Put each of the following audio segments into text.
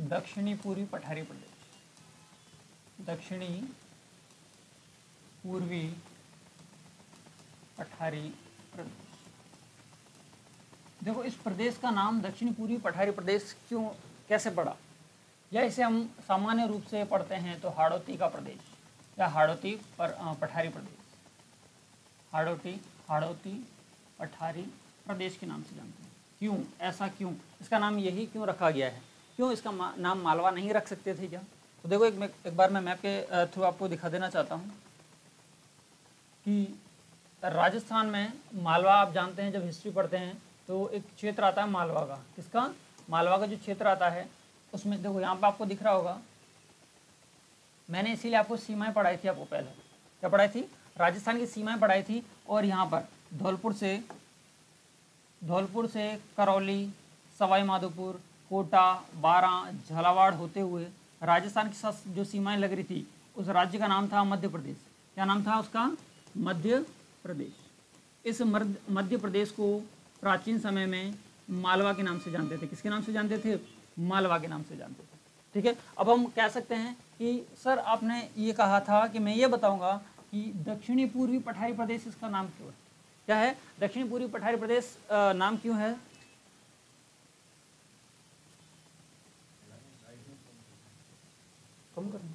दक्षिणी पूर्वी पठारी प्रदेश, दक्षिणी पूर्वी पठारी प्रदेश। देखो इस प्रदेश का नाम दक्षिणी पूर्वी पठारी प्रदेश क्यों कैसे पड़ा, या इसे हम सामान्य रूप से पढ़ते हैं तो हाड़ौती का प्रदेश या हाड़ौती पठारी प्रदेश, हाड़ौती पठारी प्रदेश के नाम से जानते हैं। क्यों, ऐसा क्यों, इसका नाम यही क्यों रखा गया है? क्यों इसका नाम मालवा नहीं रख सकते थे क्या? तो देखो एक बार मैं मैप के थ्रू आपको दिखा देना चाहता हूँ कि राजस्थान में मालवा, आप जानते हैं जब हिस्ट्री पढ़ते हैं तो एक क्षेत्र आता है मालवा का। किसका? मालवा का जो क्षेत्र आता है उसमें देखो यहाँ पर आपको दिख रहा होगा, मैंने इसीलिए आपको सीमाएं पढ़ाई थी। आपको पहले क्या पढ़ाई थी? राजस्थान की सीमाएं पढ़ाई थी। और यहाँ पर धौलपुर से करौली, सवाई माधोपुर, कोटा, बारां, झालावाड़ होते हुए राजस्थान के साथ जो सीमाएं लग रही थी उस राज्य का नाम था मध्य प्रदेश। क्या नाम था उसका? मध्य प्रदेश। इस मध्य प्रदेश को प्राचीन समय में मालवा के नाम से जानते थे। किसके नाम से जानते थे? मालवा के नाम से जानते थे। ठीक है, अब हम कह सकते हैं कि सर आपने ये कहा था कि मैं ये बताऊंगा कि दक्षिणी पूर्वी पठारी प्रदेश इसका नाम क्यों है। क्या है? दक्षिणी पूर्वी पठारी प्रदेश नाम क्यों है? कम करना।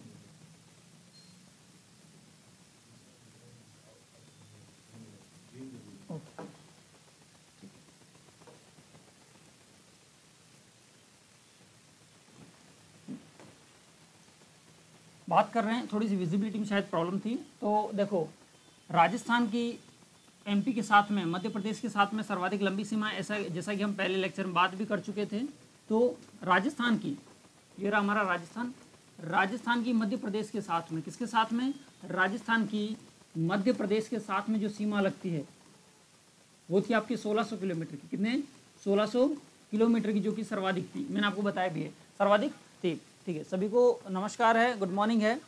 बात कर रहे हैं, थोड़ी सी विजिबिलिटी में शायद प्रॉब्लम थी। तो देखो राजस्थान की एमपी के साथ में, मध्य प्रदेश के साथ में सर्वाधिक लंबी सीमा, ऐसा जैसा कि हम पहले लेक्चर में बात भी कर चुके थे। तो राजस्थान की, ये रहा हमारा राजस्थान, राजस्थान की मध्य प्रदेश के साथ में, किसके साथ में? राजस्थान की मध्य प्रदेश के साथ में जो सीमा लगती है वो थी आपकी 1600 किलोमीटर की। कितने? 1600 किलोमीटर की, जो कि सर्वाधिक थी। मैंने आपको बताया भी है सर्वाधिक थी। ठीक है, सभी को नमस्कार है, गुड मॉर्निंग है।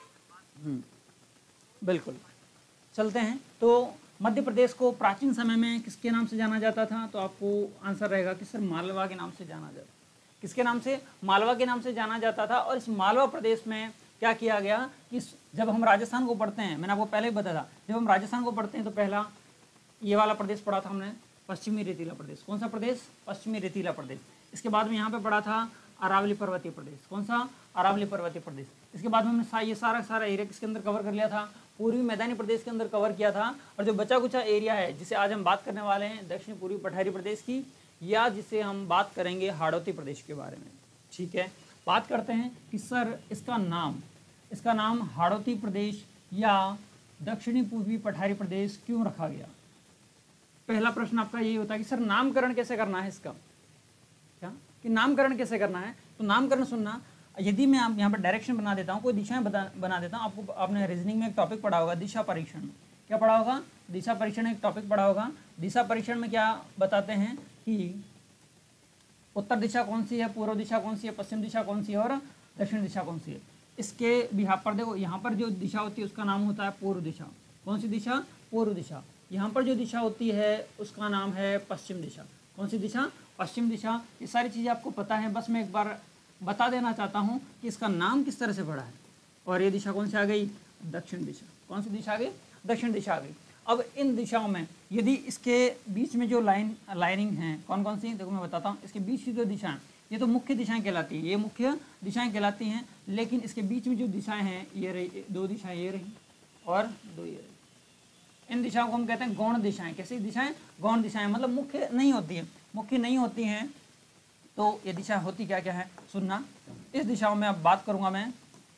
बिल्कुल, चलते हैं। तो मध्य प्रदेश को प्राचीन समय में किसके नाम से जाना जाता था? तो आपको आंसर रहेगा कि सर मालवा के नाम से जाना जाता। किसके नाम से? मालवा के नाम से जाना जाता था। और इस मालवा प्रदेश में क्या किया गया कि जब हम राजस्थान को पढ़ते हैं, मैंने आपको पहले ही बताया था, जब हम राजस्थान को पढ़ते हैं तो पहला ये वाला प्रदेश पढ़ा था हमने, पश्चिमी रेतीला प्रदेश। कौन सा प्रदेश? पश्चिमी रेतीला प्रदेश। इसके बाद में यहाँ पे पढ़ा था अरावली पर्वतीय प्रदेश। कौन सा? अरावली पर्वतीय प्रदेश। इसके बाद में हमने ये सारा एरिया किसके अंदर कवर कर लिया था? पूर्वी मैदानी प्रदेश के अंदर कवर किया था। और जो बचा कुचा एरिया है जिसे आज हम बात करने वाले हैं दक्षिण पूर्वी पठारी प्रदेश की, या जिसे हम बात करेंगे हाड़ौती प्रदेश के बारे में। ठीक है, बात करते हैं कि सर इसका नाम हाड़ौती प्रदेश या दक्षिणी पूर्वी पठारी प्रदेश क्यों रखा गया? पहला प्रश्न आपका यही होता है कि सर नामकरण कैसे करना है इसका? क्या कि नामकरण कैसे करना है? तो नामकरण सुनना, यदि मैं आप यहाँ पर डायरेक्शन बना देता हूँ, कोई दिशाएं बना देता हूँ। आपको आपने रीजनिंग में एक टॉपिक पढ़ा होगा, दिशा परीक्षण। क्या पढ़ा होगा? दिशा परीक्षण एक टॉपिक पढ़ा होगा। दिशा परीक्षण में क्या बताते हैं कि उत्तर दिशा कौन सी है, पूर्व दिशा कौन सी है, पश्चिम दिशा कौन सी है और दक्षिण दिशा कौन सी है। इसके बिहार पर देखो, यहाँ पर जो दिशा होती है उसका नाम होता है पूर्व दिशा। कौन सी दिशा? पूर्व दिशा। यहाँ पर जो दिशा होती है उसका नाम है पश्चिम दिशा। कौन सी दिशा? पश्चिम दिशा। ये सारी चीज़ें आपको पता है, बस मैं एक बार बता देना चाहता हूँ कि इसका नाम किस तरह से पड़ा है। और ये दिशा कौन सी आ गई? दक्षिण दिशा। कौन सी दिशा आ गई? दक्षिण दिशा आ गई। अब इन दिशाओं में यदि इसके बीच में जो लाइनिंग है कौन कौन सी, देखो मैं बताता हूँ। इसके बीच की जो दिशाएं, ये तो मुख्य दिशाएं कहलाती हैं, ये मुख्य दिशाएं कहलाती हैं। लेकिन इसके बीच में जो दिशाएं हैं ये रही, दो दिशाएं ये रही और दो ये रही। इन दिशाओं को हम कहते हैं गौण दिशाएं। कैसी दिशाएं? गौण दिशाएं, मतलब मुख्य नहीं होती है। मुख्य नहीं होती हैं तो ये दिशा होती क्या क्या है सुनना। इस दिशाओं में अब बात करूंगा मैं।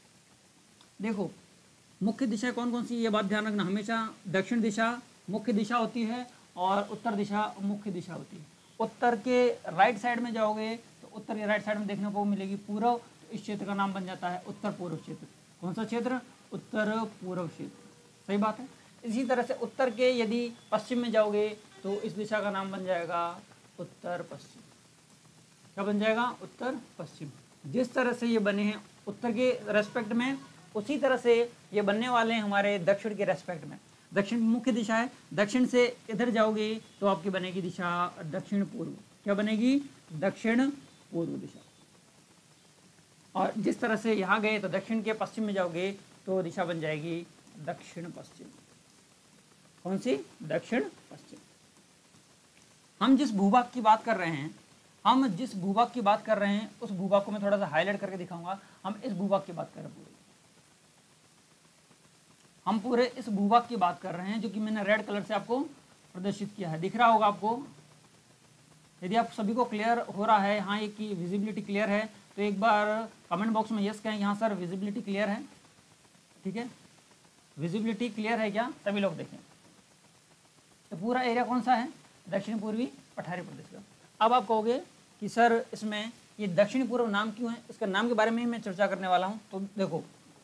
देखो मुख्य दिशा कौन कौन सी, ये बात ध्यान रखना हमेशा। दक्षिण दिशा मुख्य दिशा होती है और उत्तर दिशा मुख्य दिशा होती है। उत्तर के राइट साइड में जाओगे तो उत्तर के राइट साइड में देखने को मिलेगी पूर्व, तो इस क्षेत्र का नाम बन जाता है उत्तर पूर्व क्षेत्र। कौन सा क्षेत्र? उत्तर पूर्व क्षेत्र। सही बात है। इसी तरह से उत्तर के यदि पश्चिम में जाओगे तो इस दिशा का नाम बन जाएगा उत्तर पश्चिम। क्या बन जाएगा? उत्तर पश्चिम। जिस तरह से ये बने हैं उत्तर के रेस्पेक्ट में, उसी तरह से ये बनने वाले हैं हमारे दक्षिण के रेस्पेक्ट में। दक्षिण मुख्य दिशा है, दक्षिण से इधर जाओगे तो आपकी बनेगी दिशा दक्षिण पूर्व। क्या बनेगी? दक्षिण पूर्व दिशा। और जिस तरह से यहाँ गए तो दक्षिण के पश्चिम में जाओगे तो दिशा बन जाएगी दक्षिण पश्चिम। कौन सी? दक्षिण पश्चिम। हम जिस भूभाग की बात कर रहे हैं, हम जिस भूभाग की बात कर रहे हैं उस भूभाग को मैं थोड़ा सा हाईलाइट करके दिखाऊंगा। हम इस भूभाग की बात कर रहे हैं, हम पूरे इस भूभाग की बात कर रहे हैं जो कि मैंने रेड कलर से आपको प्रदर्शित किया है। दिख रहा होगा आपको। यदि आप सभी को क्लियर हो रहा है, हाँ, एक की विजिबिलिटी क्लियर है, तो एक बार कमेंट बॉक्स में यस कहें। यहाँ सर विजिबिलिटी क्लियर है, ठीक है, विजिबिलिटी क्लियर है क्या? सभी लोग देखें। तो पूरा एरिया कौन सा है? दक्षिण पूर्वी पठारी प्रदेश का। अब आप कहोगे कि सर इसमें ये दक्षिण पूर्व नाम क्यों है? इसका नाम के बारे में ही मैं चर्चा करने वाला हूँ। तो देखो,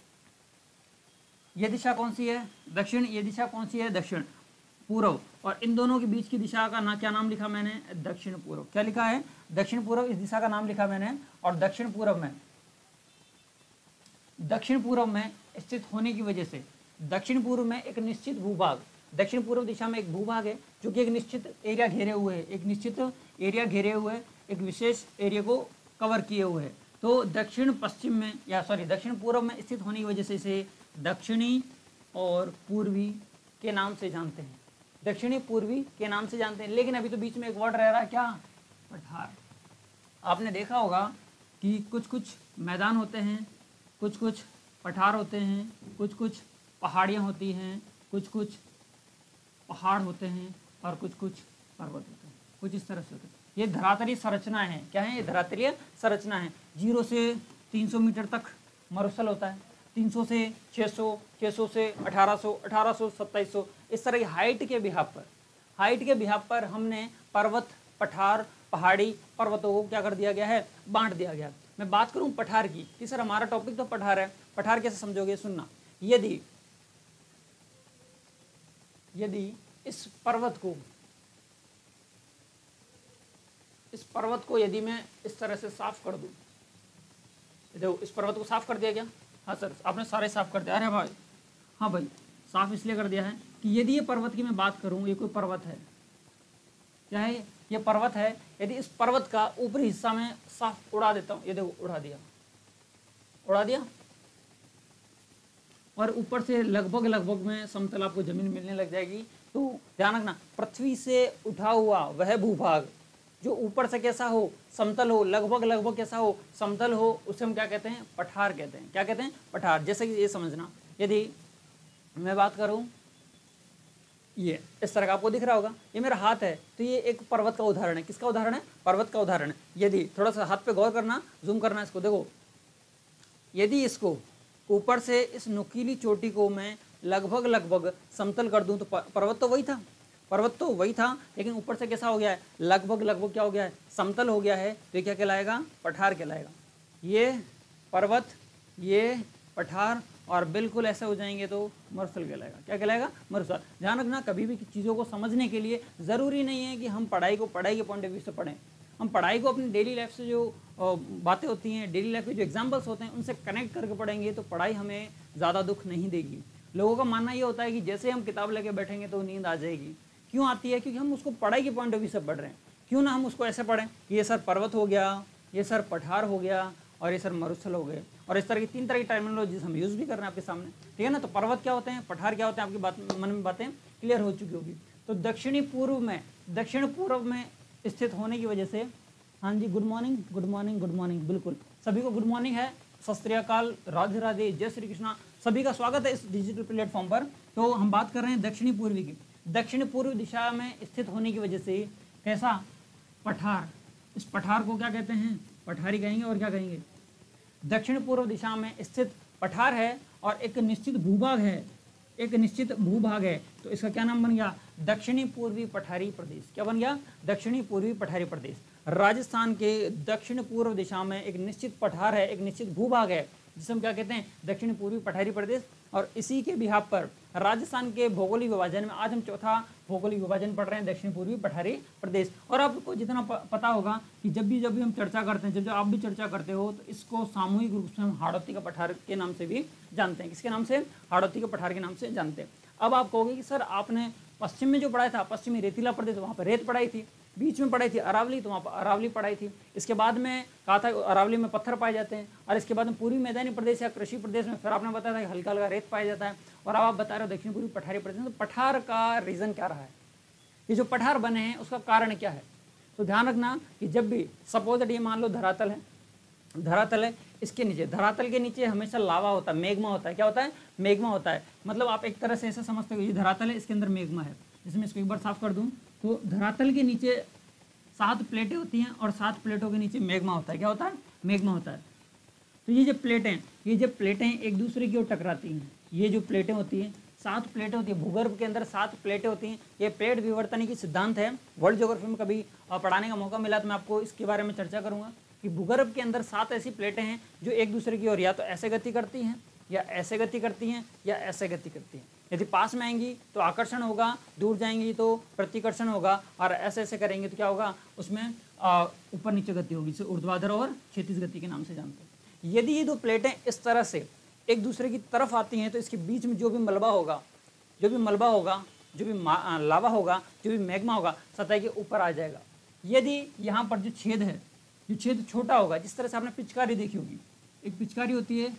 ये दिशा कौन सी है? दक्षिण। ये दिशा कौन सी है? दक्षिण। पूर्व। और इन दोनों के बीच की दिशा का क्या नाम लिखा मैंने? दक्षिण पूर्व। क्या लिखा है? दक्षिण पूर्व। इस दिशा का नाम लिखा मैंने। और दक्षिण पूर्व में स्थित होने की वजह से दक्षिण पूर्व में एक निश्चित भूभाग, दक्षिण पूर्व दिशा में एक भूभाग है जो कि एक निश्चित एरिया घेरे हुए है, एक निश्चित एरिया घेरे हुए, एक विशेष एरिया को कवर किए हुए है। तो दक्षिण पश्चिम में दक्षिण पूर्व में स्थित होने की वजह से इसे दक्षिणी और पूर्वी के नाम से जानते हैं। दक्षिणी पूर्वी के नाम से जानते हैं। लेकिन अभी तो बीच में एक वर्ड रह रहा है, क्या? पठार। आपने देखा होगा कि कुछ कुछ मैदान होते हैं, कुछ कुछ पठार होते हैं, कुछ कुछ पहाड़ियाँ होती हैं, कुछ कुछ पहाड़ होते हैं और कुछ कुछ पर्वत होते हैं, कुछ इस तरह से होते हैं। ये धरातलीय संरचना है। क्या है? ये धरातलीय संरचना है। 0 से 300 मीटर तक मरुस्थल होता है, 300 से 600, 600 से 1800, 1800 2700, इस तरह की हाइट के बिहाफ पर हमने पर्वत, पठार, पहाड़ी, पर्वतों को क्या कर दिया गया है? बांट दिया गया। मैं बात करूं पठार की कि सर हमारा टॉपिक तो पठार है, पठार कैसे समझोगे? सुनना। यदि इस पर्वत को यदि मैं इस तरह से साफ कर दूं, देखो इस पर्वत को साफ कर दिया गया। हाँ सर, आपने सारे साफ कर दिया। अरे भाई, हाँ भाई, साफ इसलिए कर दिया है कि यदि ये पर्वत की मैं बात करूं, ये कोई पर्वत है, क्या है? ये पर्वत है। यदि इस पर्वत का ऊपरी हिस्सा में साफ उड़ा देता हूं, ये देखो उड़ा दिया, और ऊपर से लगभग में समतल आपको जमीन मिलने लग जाएगी। तो ध्यान रखना, पृथ्वी से उठा हुआ वह भूभाग जो ऊपर से कैसा हो? समतल हो, लगभग कैसा हो? समतल हो, उसे हम क्या कहते हैं? पठार कहते हैं। क्या कहते हैं? पठार। जैसे कि ये समझना, यदि मैं बात करूं, ये इस तरह का आपको दिख रहा होगा, ये मेरा हाथ है, तो ये एक पर्वत का उदाहरण है। किसका उदाहरण है? पर्वत का उदाहरण है। यदि थोड़ा सा हाथ पे गौर करना, जूम करना इसको, देखो, यदि इसको ऊपर से इस नुकीली चोटी को मैं लगभग समतल कर दूं तो पर्वत तो वही था, लेकिन ऊपर से कैसा हो गया है? लगभग क्या हो गया है? समतल हो गया है। तो ये क्या कहलाएगा? पठार कहलाएगा। ये पर्वत, ये पठार, और बिल्कुल ऐसे हो जाएंगे तो मरुस्थल कहलाएगा। क्या कहलाएगा? मरुस्थल। ध्यान रखना, कभी भी चीज़ों को समझने के लिए ज़रूरी नहीं है कि हम पढ़ाई के पॉइंट ऑफ व्यू से पढ़ें। हम पढ़ाई को अपनी डेली लाइफ से जो बातें होती हैं, डेली लाइफ के जो एग्जाम्पल्स होते हैं, उनसे कनेक्ट करके पढ़ेंगे तो पढ़ाई हमें ज़्यादा दुख नहीं देगी। लोगों का मानना ये होता है कि जैसे हम किताब लेके बैठेंगे तो नींद आ जाएगी। क्यों आती है? क्योंकि हम उसको पढ़ाई के पॉइंट ऑफ व्यू से पढ़ रहे हैं। क्यों ना हम उसको ऐसे पढ़ें कि ये सर पर्वत हो गया, ये सर पठार हो गया, और ये सर मरुस्थल हो गए, और इस तरह की 3 तरह की टर्मिनोलॉजीज हम यूज़ भी कर रहे हैं आपके सामने, ठीक है ना। तो पर्वत क्या होते हैं, पठार क्या होते हैं, आपकी मन में बातें क्लियर हो चुकी होगी। तो दक्षिण पूर्व में स्थित होने की वजह से, हाँ जी, गुड मॉर्निंग, बिल्कुल सभी को गुड मॉर्निंग है, सत श्री अकाल, राधे राधे, जय श्री कृष्णा, सभी का स्वागत है इस डिजिटल प्लेटफॉर्म पर। तो हम बात कर रहे हैं दक्षिणी पूर्वी की। दक्षिण पूर्व दिशा में स्थित होने की वजह से कैसा? पठार। इस पठार को क्या कहते हैं? पठारी कहेंगे। और क्या कहेंगे? दक्षिण पूर्व दिशा में स्थित पठार है और एक निश्चित भूभाग है, तो इसका क्या नाम बन गया? दक्षिणी पूर्वी पठारी प्रदेश। क्या बन गया? दक्षिणी पूर्वी पठारी प्रदेश। राजस्थान के दक्षिण पूर्व दिशा में एक निश्चित पठार है, एक निश्चित भूभाग है, जिसे हम क्या कहते हैं? दक्षिण पूर्वी पठारी प्रदेश। और इसी के बिहाफ पर राजस्थान के भौगोलिक विभाजन में आज हम चौथा भौगोलिक विभाजन पढ़ रहे हैं, दक्षिण पूर्वी पठारी प्रदेश। और आपको जितना पता होगा कि जब भी हम चर्चा करते हैं, जब आप भी चर्चा करते हो, तो इसको सामूहिक रूप से हम हाड़ौती का पठार के नाम से भी जानते हैं। किसके नाम से? हाड़ौती के पठार के नाम से जानते हैं। अब आप कहोगे कि सर आपने पश्चिम में जो पढ़ाया था पश्चिमी रेतीला प्रदेश, वहाँ पर रेत पढ़ाई थी। बीच में पढ़ाई थी अरावली, तो वहाँ पर अरावली पढ़ाई थी। इसके बाद में कहा था अरावली में पत्थर पाए जाते हैं, और इसके बाद में पूर्वी मैदानी प्रदेश या कृषि प्रदेश में फिर आपने बताया था कि हल्का हल्का रेत पाया जाता है। और अब आप बता रहे हो दक्षिण पूर्वी पठारी प्रदेश में, तो पठार का रीज़न क्या रहा है, ये जो पठार बने हैं उसका कारण क्या है। तो ध्यान रखना कि जब भी सपोज दैट ये मान लो धरातल है, धरातल है, इसके नीचे, धरातल के नीचे हमेशा लावा होता है, मेग्मा होता है। क्या होता है, मेग्मा होता है। मतलब आप एक तरह से ऐसा समझते हो, ये धरातल है, इसके अंदर मेग्मा है। जिसमें इसको एक बार साफ कर दूं, तो धरातल के नीचे 7 प्लेटें होती हैं और 7 प्लेटों के नीचे मेग्मा होता है। क्या होता है, मेग्मा होता है। तो ये जो प्लेटें एक दूसरे की ओर टकराती हैं। ये जो प्लेटें होती हैं, 7 प्लेटें होती हैं, भूगर्भ के अंदर 7 प्लेटें होती हैं। ये प्लेट विवर्तनी की सिद्धांत है। वर्ल्ड ज्योग्राफी में कभी पढ़ाने का मौका मिला तो मैं आपको इसके बारे में चर्चा करूंगा कि भूगर्भ के अंदर 7 ऐसी प्लेटें हैं जो एक दूसरे की ओर या तो ऐसे गति करती हैं, या ऐसे गति करती हैं, या ऐसे गति करती हैं। यदि पास में आएंगी तो आकर्षण होगा, दूर जाएंगी तो प्रतिकर्षण होगा, और ऐसे ऐसे करेंगे तो क्या होगा, उसमें ऊपर नीचे गति होगी। इसे ऊर्ध्वाधर और क्षैतिज गति के नाम से जानते हैं। यदि ये 2 प्लेटें इस तरह से एक दूसरे की तरफ आती हैं तो इसके बीच में जो भी मलबा होगा, जो भी लावा होगा, जो भी मैग्मा होगा, सतह के ऊपर आ जाएगा। यदि यहाँ पर जो छेद है, जो छेद छोटा होगा, जिस तरह से आपने पिचकारी देखी होगी, एक पिचकारी होती है,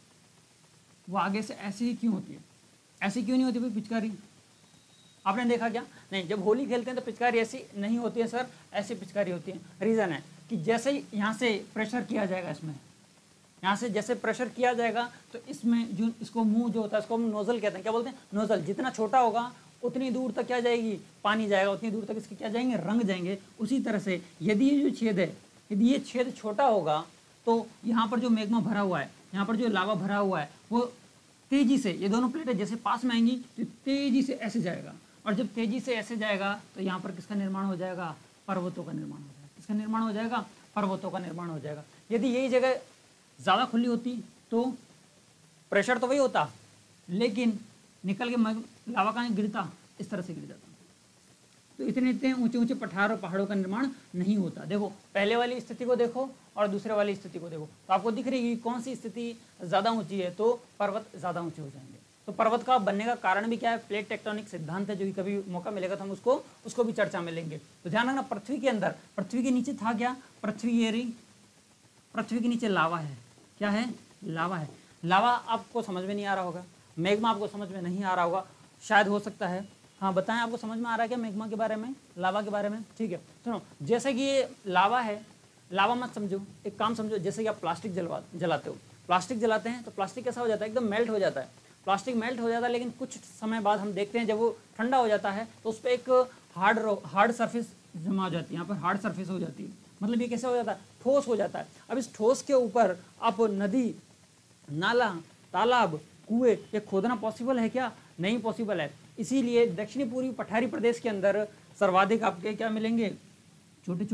वो आगे से ऐसी ही क्यों होती है, ऐसी क्यों नहीं होती भाई पिचकारी, आपने देखा क्या? नहीं, जब होली खेलते हैं तो पिचकारी ऐसी नहीं होती है सर, ऐसी पिचकारी होती है। रीज़न है कि जैसे ही यहाँ से प्रेशर किया जाएगा, इसमें यहाँ से जैसे प्रेशर किया जाएगा तो इसमें जो इसको मुंह जो होता है इसको हम नोजल कहते हैं। क्या बोलते हैं, नोजल। जितना छोटा होगा उतनी दूर तक क्या जाएगी, पानी जाएगा, उतनी दूर तक इसके क्या जाएंगे, रंग जाएंगे। उसी तरह से यदि ये जो छेद है, यदि ये छेद छोटा होगा तो यहाँ पर जो मैग्मा भरा हुआ है, यहाँ पर जो लावा भरा हुआ है, वो तेजी से, ये दोनों प्लेटें जैसे पास में आएंगी तो तेजी से ऐसे जाएगा, और जब तेजी से ऐसे जाएगा तो यहाँ पर किसका निर्माण हो जाएगा, पर्वतों का निर्माण हो जाएगा। किसका निर्माण हो जाएगा, पर्वतों का निर्माण हो जाएगा। यदि यही जगह ज़्यादा खुली होती तो प्रेशर तो वही होता, लेकिन निकल के लावा कहाँ गिरता, इस तरह से गिर जाता। तो इतने ऊंचे ऊंचे पठार और पहाड़ों का निर्माण नहीं होता। देखो पहले वाली स्थिति को देखो और दूसरे वाली स्थिति को देखो, तो आपको दिख रही है कौन सी स्थिति ज़्यादा ऊंची है, तो पर्वत ज़्यादा ऊंचे हो जाएंगे। तो पर्वत का बनने का कारण भी क्या है, प्लेट टेक्टोनिक सिद्धांत है, जो कि कभी मौका मिलेगा तो हम उसको भी चर्चा में लेंगे। तो ध्यान रखना, पृथ्वी के अंदर, पृथ्वी के नीचे था क्या, पृथ्वी के नीचे लावा है। क्या है, लावा है। लावा आपको समझ में नहीं आ रहा होगा, मैग्मा आपको समझ में नहीं आ रहा होगा, शायद हो सकता है। हाँ बताएं, आपको समझ में आ रहा है क्या मैग्मा के बारे में, लावा के बारे में? ठीक है, सुनो, जैसे कि ये लावा है, लावा मत समझो, एक काम समझो, जैसे कि आप प्लास्टिक जलाते हो, प्लास्टिक जलाते हैं तो प्लास्टिक कैसा हो जाता है, एकदम मेल्ट हो जाता है। प्लास्टिक मेल्ट हो जाता है, लेकिन कुछ समय बाद हम देखते हैं जब वो ठंडा हो जाता है तो उस पर एक हार्ड सरफेस जमा हो जाती है, यहाँ पर हार्ड सरफेस हो जाती है। मतलब ये कैसे हो जाता है, ठोस हो जाता है। अब इस ठोस के ऊपर आप नदी, नाला, तालाब, कुएं, ये खोदना पॉसिबल है क्या? नहीं पॉसिबल है। इसीलिए दक्षिणी पूर्वी पठारी प्रदेश के अंदर सर्वाधिक आपके क्या मिलेंगे, छोटे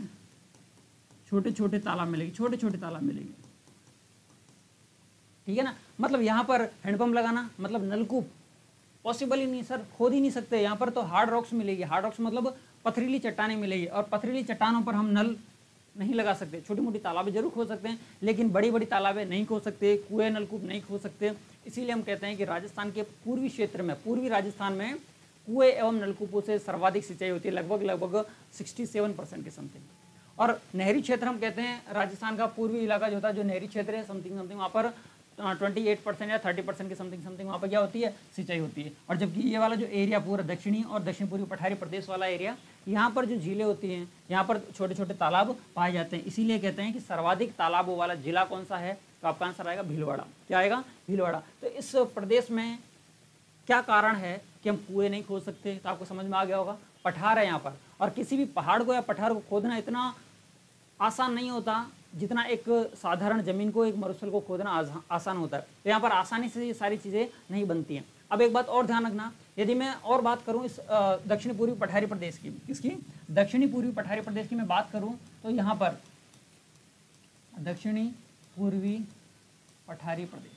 छोटे तालाब मिलेंगे, छोटे छोटे तालाब मिलेंगे। ठीक है ना, मतलब यहाँ पर हैंडपंप लगाना, मतलब नलकूप पॉसिबल ही नहीं सर, खोद ही नहीं सकते। यहाँ पर तो हार्ड रॉक्स मिलेगी, हार्ड रॉक्स मतलब पथरीली चट्टानें मिलेगी, और पथरीली चट्टानों पर हम नल नहीं लगा सकते। छोटी मोटी तालाबें जरूर खोद सकते हैं, लेकिन बड़ी बड़ी तालाबें नहीं खोद सकते, कुएं नलकूप नहीं खोद सकते। इसीलिए हम कहते हैं कि राजस्थान के पूर्वी क्षेत्र में, पूर्वी राजस्थान में कुएं एवं नलकूपों से सर्वाधिक सिंचाई होती है, लगभग 67% के समथिंग। और नहरी क्षेत्र हम कहते हैं राजस्थान का पूर्वी इलाका जो होता है, जो नहरी क्षेत्र है समथिंग वहाँ पर 28% या 30% के समथिंग वहाँ पर क्या होती है, सिंचाई होती है। और जबकि ये वाला जो एरिया पूरा दक्षिणी और दक्षिण पूर्वी पठारी प्रदेश वाला एरिया, यहाँ पर जो झीलें होती हैं, यहाँ पर छोटे छोटे तालाब पाए जाते हैं। इसीलिए कहते हैं कि सर्वाधिक तालाबों वाला जिला कौन सा है, तो आपका आंसर आएगा भीलवाड़ा। क्या आएगा, भीलवाड़ा। तो इस प्रदेश में क्या कारण है कि हम कुएं नहीं खोद सकते, तो आपको समझ में आ गया होगा, पठार है यहाँ पर। और किसी भी पहाड़ को या पठार को खोदना इतना आसान नहीं होता जितना एक साधारण जमीन को, एक मरुस्थल को खोदना आसान होता है। तो यहाँ पर आसानी से ये सारी चीज़ें नहीं बनती हैं। अब एक बात और ध्यान रखना, यदि मैं और बात करूँ इस दक्षिणी पूर्वी पठारी प्रदेश की, किसकी, दक्षिणी पूर्वी पठारी प्रदेश की मैं बात करूँ तो यहाँ पर दक्षिणी पूर्वी पठारी प्रदेश,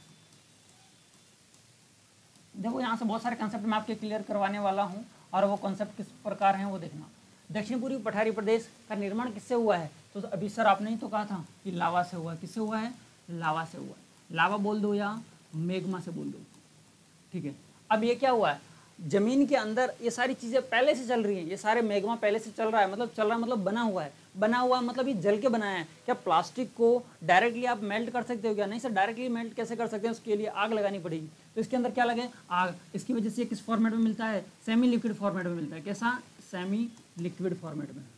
देखो यहाँ से बहुत सारे कंसेप्ट मैं आपके क्लियर करवाने वाला हूँ, और वो कॉन्सेप्ट किस प्रकार हैं वो देखना। दक्षिण पूर्वी पठारी प्रदेश का निर्माण किससे हुआ है, तो अभी सर आपने ही तो कहा था कि लावा से हुआ है। किससे हुआ है, लावा से हुआ है। लावा बोल दो या मैग्मा से बोल दो, ठीक है। अब ये क्या हुआ है, जमीन के अंदर ये सारी चीज़ें पहले से चल रही हैं, ये सारे मैग्मा पहले से चल रहा है, मतलब चल रहा है मतलब बना हुआ है, बना हुआ मतलब ये जल के बनाया है। क्या प्लास्टिक को डायरेक्टली आप मेल्ट कर सकते हो क्या? नहीं सर, डायरेक्टली मेल्ट कैसे कर सकते हैं, उसके लिए आग लगानी पड़ेगी। तो इसके अंदर क्या लगे? आग। इसकी वजह से किस फॉर्मेट में मिलता है? सेमी लिक्विड फॉर्मेट में मिलता है। कैसा? सेमी लिक्विड फॉर्मेट में,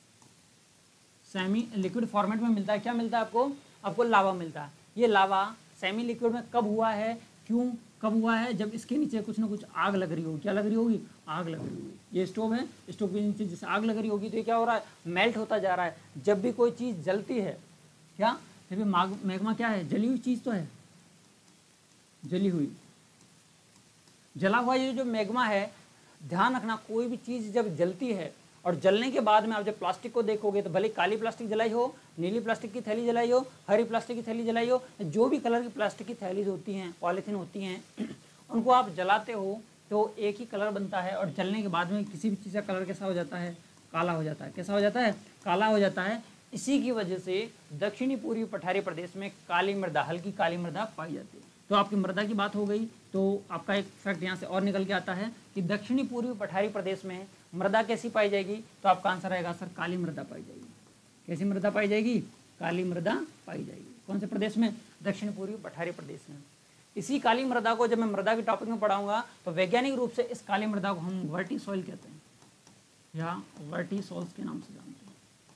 सेमी लिक्विड फॉर्मेट में मिलता है। क्या मिलता है आपको? आपको लावा मिलता है। ये लावा सेमी लिक्विड में कब हुआ है, क्यों कब हुआ है? जब इसके नीचे कुछ ना कुछ आग लग रही होगी। क्या लग रही होगी? आग लग रही होगी। ये स्टोव है, स्टोव के नीचे जैसे आग लग रही होगी तो ये क्या हो रहा है? मेल्ट होता जा रहा है। जब भी कोई चीज़ जलती है, क्या जब भी मैग्मा क्या है? जली हुई चीज़ तो है, जली हुई, जला हुआ ये जो मैग्मा है। ध्यान रखना, कोई भी चीज़ जब जलती है और जलने के बाद में आप जब प्लास्टिक को देखोगे तो भले काली प्लास्टिक जलाई हो, नीली प्लास्टिक की थैली जलाई हो, हरी प्लास्टिक की थैली जलाई हो, जो भी कलर की प्लास्टिक की थैली होती हैं, पॉलीथीन होती हैं, उनको आप जलाते हो तो एक ही कलर बनता है और जलने के बाद में किसी भी चीज़ का कलर कैसा हो जाता है? काला हो जाता है। कैसा हो जाता है? काला हो जाता है। इसी की वजह से दक्षिणी पूर्वी पठारी प्रदेश में काली मृदा, हल्की काली मृदा पाई जाती है। तो आपकी मृदा की बात हो गई, तो आपका एक फैक्ट यहाँ से और निकल के आता है कि दक्षिणी पूर्वी पठारी प्रदेश में मृदा कैसी पाई जाएगी? तो आपका आंसर रहेगा सर काली मृदा पाई जाएगी। कैसी मृदा पाई जाएगी? काली मृदा पाई जाएगी। कौन से प्रदेश में? दक्षिण पूर्वी पठारी प्रदेश में। इसी काली मृदा को जब मैं मृदा के टॉपिक में पढ़ाऊंगा तो वैज्ञानिक रूप से इस काली मृदा को हम वर्टिसॉइल कहते हैं या वर्टिसॉल्स के नाम से जानते हैं।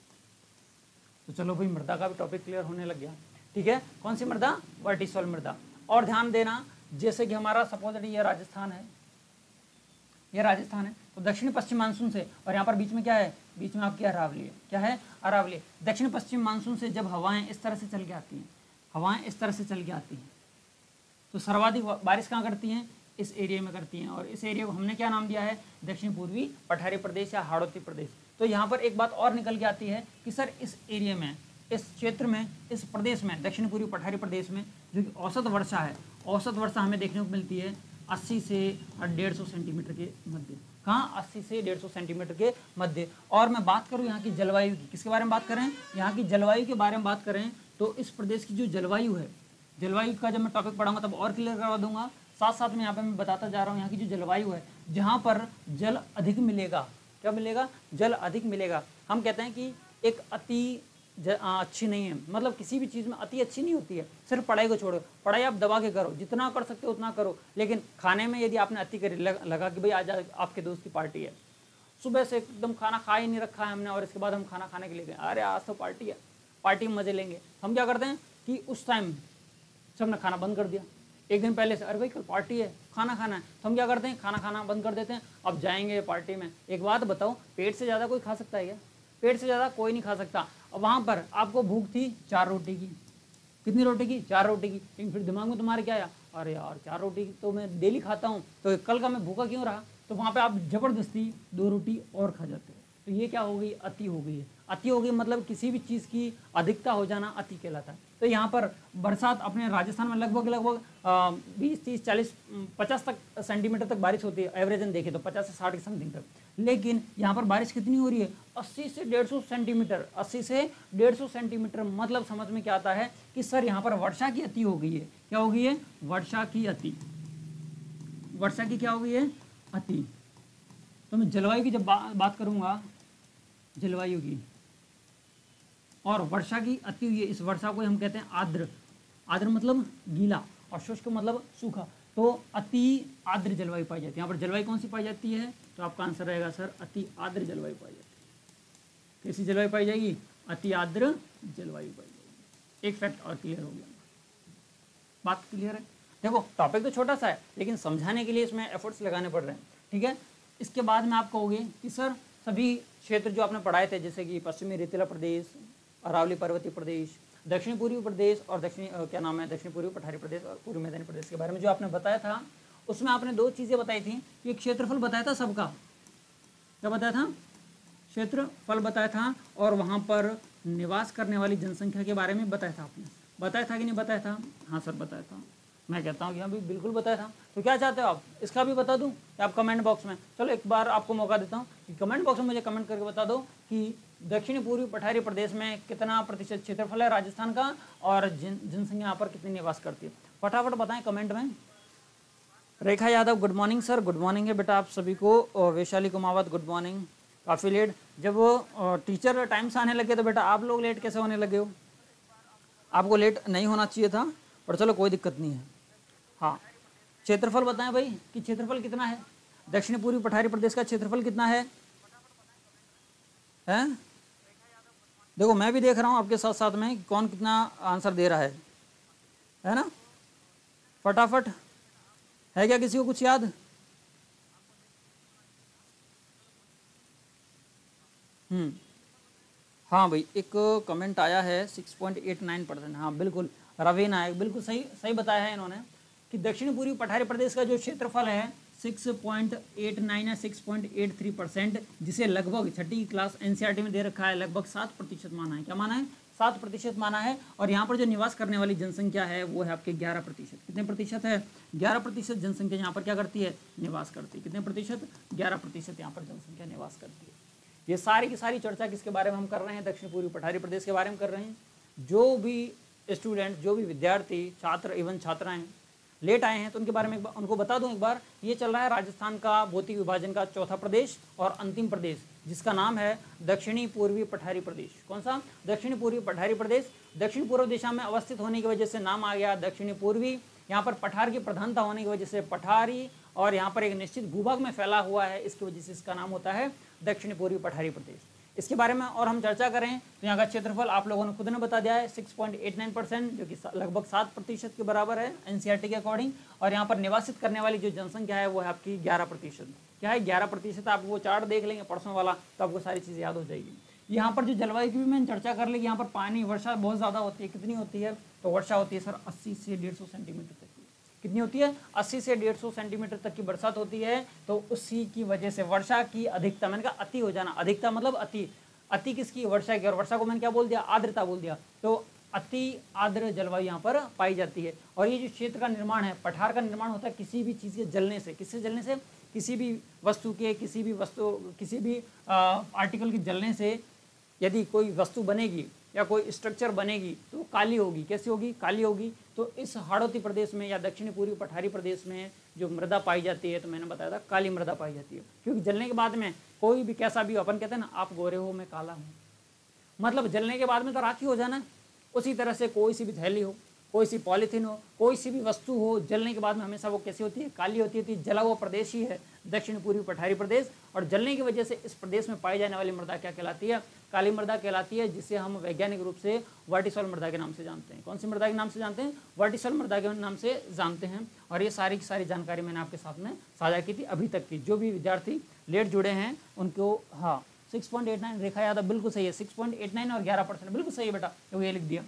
तो चलो भाई, मृदा का भी टॉपिक क्लियर होने लग गया। ठीक है, कौन सी मृदा? वर्टिसॉइल मृदा। और ध्यान देना, जैसे कि हमारा सपोज ये राजस्थान है, ये राजस्थान है, तो दक्षिण पश्चिम मानसून से, और यहाँ पर बीच में क्या है? बीच में आपकी अरावली है। क्या है? अरावली। दक्षिण पश्चिम मानसून से जब हवाएं इस तरह से चल के आती हैं, हवाएं इस तरह से चल के आती हैं, तो सर्वाधिक बारिश कहाँ करती हैं? इस एरिया में करती हैं। और इस एरिया को हमने क्या नाम दिया है? दक्षिण पूर्वी पठारी प्रदेश या हाड़ौती प्रदेश। तो यहाँ पर एक बात और निकल के आती है कि सर इस एरिया में, इस क्षेत्र में, इस प्रदेश में, दक्षिण पूर्वी पठारी प्रदेश में जो कि औसत वर्षा है, औसत वर्षा हमें देखने को मिलती है 80 से 150 सेंटीमीटर के मध्य। कहाँ? 80 से 150 सेंटीमीटर के मध्य। और मैं बात करूँ यहाँ की जलवायु की, किसके बारे में बात करें? यहाँ की जलवायु के बारे में बात करें तो इस प्रदेश की जो जलवायु है, जलवायु का जब मैं टॉपिक पढ़ाऊंगा तब और क्लियर करवा दूंगा। साथ साथ में यहाँ पे मैं बताता जा रहा हूँ यहाँ की जो जलवायु है, जहाँ पर जल अधिक मिलेगा। क्या मिलेगा? जल अधिक मिलेगा। हम कहते हैं कि एक अति अच्छी नहीं है, मतलब किसी भी चीज़ में अति अच्छी नहीं होती है। सिर्फ पढ़ाई को छोड़ो, पढ़ाई आप दबा के करो, जितना कर सकते हो उतना करो, लेकिन खाने में यदि आपने अति करी, लगा कि भाई आज आपके दोस्त की पार्टी है, सुबह से एकदम खाना खा ही नहीं रखा है हमने और इसके बाद हम खाना खाने के लिए गए, अरे आज तो पार्टी है, पार्टी में मज़े लेंगे। हम क्या करते हैं कि उस टाइम सबने खाना बंद कर दिया, एक दिन पहले से, अरे भाई कल पार्टी है, खाना खाना है, तो हम क्या करते हैं? खाना खाना बंद कर देते हैं। अब जाएंगे पार्टी में। एक बात बताओ, पेट से ज़्यादा कोई खा सकता है क्या? पेट से ज़्यादा कोई नहीं खा सकता। और वहाँ पर आपको भूख थी 4 रोटी की। कितनी रोटी की? 4 रोटी की। लेकिन फिर दिमाग में तुम्हारे क्या आया? अरे यार 4 रोटी तो मैं डेली खाता हूँ, तो कल का मैं भूखा क्यों रहा? तो वहाँ पे आप ज़बरदस्ती 2 रोटी और खा जाते हो। तो ये क्या हो गई? अति हो गई है। अति हो गई मतलब किसी भी चीज़ की अधिकता हो जाना अति कहलाता है। तो यहाँ पर बरसात अपने राजस्थान में लगभग 20, 30, 40, 50 तक सेंटीमीटर तक बारिश होती है, एवरेजन देखें तो 50 से 60 की समथिंग तक। लेकिन यहाँ पर बारिश कितनी हो रही है? 80 से 150 सेंटीमीटर। 80 से 150 सेंटीमीटर मतलब समझ में क्या आता है कि सर यहाँ पर वर्षा की अति हो गई है। क्या हो गई है? वर्षा की अति। वर्षा की क्या हो गई है? अति। तो मैं जलवायु की जब बात करूँगा, जलवायु की और वर्षा की अति हुई है, इस वर्षा को हम कहते हैं आर्द्र। आर्द्र मतलब गीला और शुष्क मतलब सूखा। तो अति आर्द्र जलवायु पाई जाती है। यहाँ पर जलवायु कौन सी पाई जाती है? तो आपका आंसर रहेगा सर अति आर्द्र जलवायु पाई जाती है। कैसी जलवायु पाई जाएगी? अति आर्द्र जलवायु पाई जाएगी। एक फैक्ट और क्लियर हो गया। बात क्लियर है? देखो टॉपिक तो छोटा सा है, लेकिन समझाने के लिए इसमें एफर्ट्स लगाने पड़ रहे हैं। ठीक है, इसके बाद में आप कहोगे कि सर सभी क्षेत्र जो आपने पढ़ाए थे, जैसे कि पश्चिमी रेतीला प्रदेश, अरावली पर्वतीय प्रदेश, दक्षिण पूर्वी प्रदेश और दक्षिण पूर्वी पठारी प्रदेश और पूर्वी मैदानी प्रदेश के बारे में जो आपने बताया था, उसमें आपने 2 चीज़ें बताई थी कि क्षेत्रफल बताया था सबका। क्या बताया था? क्षेत्रफल बताया था, और वहाँ पर निवास करने वाली जनसंख्या के बारे में बताया था। आपने बताया था कि नहीं बताया था? हाँ सर बताया था। मैं कहता हूँ कि हाँ भी बिल्कुल बताया था। तो क्या चाहते हो आप, इसका भी बता दूँ कि आप कमेंट बॉक्स में, चलो एक बार आपको मौका देता हूँ कि कमेंट बॉक्स में मुझे कमेंट करके बता दो कि दक्षिण पूर्वी पठारी प्रदेश में कितना प्रतिशत क्षेत्रफल है राजस्थान का और जनसंख्या यहाँ पर कितनी निवास करती है। फटाफट बताएं कमेंट में। Rekha Yadav good morning sir. Good morning है बेटा आप सभी को। और वैशाली कुमावत गुड मॉर्निंग। काफ़ी लेट, जब टीचर टाइम से आने लगे तो बेटा आप लोग लेट कैसे होने लगे हो? आपको लेट नहीं होना चाहिए था, पर चलो कोई दिक्कत नहीं है। हाँ, क्षेत्रफल बताएं भाई कि क्षेत्रफल कितना है? दक्षिण पूर्वी पठारी प्रदेश का क्षेत्रफल कितना है? हैं? देखो मैं भी देख रहा हूँ आपके साथ साथ में कि कौन कितना आंसर दे रहा है ना? फटाफट, है क्या किसी को कुछ याद? हाँ भाई, एक कमेंट आया है 6.89%। हाँ बिल्कुल, रवीना है, बिल्कुल सही सही बताया है इन्होंने कि दक्षिण पूर्वी पठारी प्रदेश का जो क्षेत्रफल है 6.89 या 6.83%, जिसे लगभग छठी क्लास एनसीईआरटी में दे रखा है, लगभग 7% माना है। क्या माना है? 7% माना है। और यहाँ पर जो निवास करने वाली जनसंख्या है वो है आपके 11%। कितने प्रतिशत है? 11% जनसंख्या यहाँ पर क्या करती है? निवास करती है। कितने प्रतिशत? 11% यहाँ पर जनसंख्या निवास करती है। ये सारी की सारी चर्चा किसके बारे में हम कर रहे हैं? दक्षिण पूर्वी पठारी प्रदेश के बारे में कर रहे हैं। जो भी स्टूडेंट, जो भी विद्यार्थी, छात्र एवं छात्राएं लेट आए हैं तो उनके बारे में उनको बता दूं एक बार, ये चल रहा है राजस्थान का भौतिक विभाजन का चौथा प्रदेश और अंतिम प्रदेश, जिसका नाम है दक्षिणी पूर्वी पठारी प्रदेश। कौन सा? दक्षिणी पूर्वी पठारी प्रदेश। दक्षिण पूर्व दिशा में अवस्थित होने की वजह से नाम आ गया दक्षिणी पूर्वी। यहाँ पर पठार की प्रधानता होने की वजह से पठारी, और यहाँ पर एक निश्चित भूभाग में फैला हुआ है, इसकी वजह से इसका नाम होता है दक्षिण पूर्वी पठारी प्रदेश। इसके बारे में और हम चर्चा करें तो यहाँ का क्षेत्रफल आप लोगों ने खुद ने बता दिया है 6.89%, जो कि लगभग 7% के बराबर है एनसीईआरटी के अकॉर्डिंग। और यहाँ पर निवासित करने वाली जो जनसंख्या है वो है आपकी 11%। क्या है? 11%। आप वो चार्ट देख लेंगे परसों वाला तो आपको सारी चीज़ें याद हो जाएगी। यहाँ पर जो जलवायु की भी मैंने चर्चा कर ली, यहाँ पर पानी वर्षा बहुत ज़्यादा होती है। कितनी होती है? तो वर्षा होती है सर 80 से 150 सेंटीमीटर तक की। कितनी होती है? 80 से 150 सेंटीमीटर तक की बरसात होती है। तो उसी की वजह से वर्षा की अधिकता, मैंने कहा अति हो जाना, अधिकता मतलब अति, अति किसकी? वर्षा की। और वर्षा को मैंने क्या बोल दिया? आर्द्रता बोल दिया। तो अति आर्द्र जलवायु यहाँ पर पाई जाती है। और ये जो क्षेत्र का निर्माण है, पठार का निर्माण होता है किसी भी चीज़ के जलने से। किससे जलने से? किसी भी वस्तु के, किसी भी आर्टिकल के जलने से यदि कोई वस्तु बनेगी या कोई स्ट्रक्चर बनेगी तो काली होगी। कैसी होगी? काली होगी। तो इस हाड़ौती प्रदेश में या दक्षिणी पूर्वी पठारी प्रदेश में जो मृदा पाई जाती है, तो मैंने बताया था काली मृदा पाई जाती है। क्योंकि जलने के बाद में कोई भी कैसा भी, अपन कहते हैं ना आप गोरे हो मैं काला हूँ, मतलब जलने के बाद में तो राखी हो जाना। उसी तरह से कोई सी भी थैली हो, कोई सी पॉलीथीन हो, कोई सी भी वस्तु हो, जलने के बाद में हमेशा वो कैसी होती है? काली होती है। जला हुआ प्रदेश ही है दक्षिण पूर्वी पठारी प्रदेश। और जलने की वजह से इस प्रदेश में पाई जाने वाली मृदा क्या कहलाती है? काली मृदा कहलाती है, जिसे हम वैज्ञानिक रूप से वर्टिसॉल मृदा के नाम से जानते हैं। कौन सी मृदा के नाम से जानते हैं? वर्टिसॉल मृदा के नाम से जानते हैं। और ये सारी की सारी जानकारी मैंने आपके साथ में साझा की थी अभी तक की। जो भी विद्यार्थी लेट जुड़े हैं उनको, हाँ 6.89, रेखा यादव बिल्कुल सही है, 6.89 और 11% बिल्कुल सही है बेटा, तो ये लिख दिया।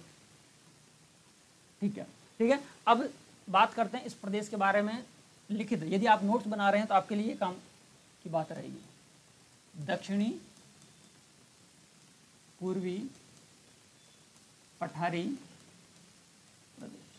ठीक है, ठीक है। अब बात करते हैं इस प्रदेश के बारे में लिखित। यदि आप नोट्स बना रहे हैं तो आपके लिए काम की बात रहेगी। दक्षिणी पूर्वी पठारी प्रदेश।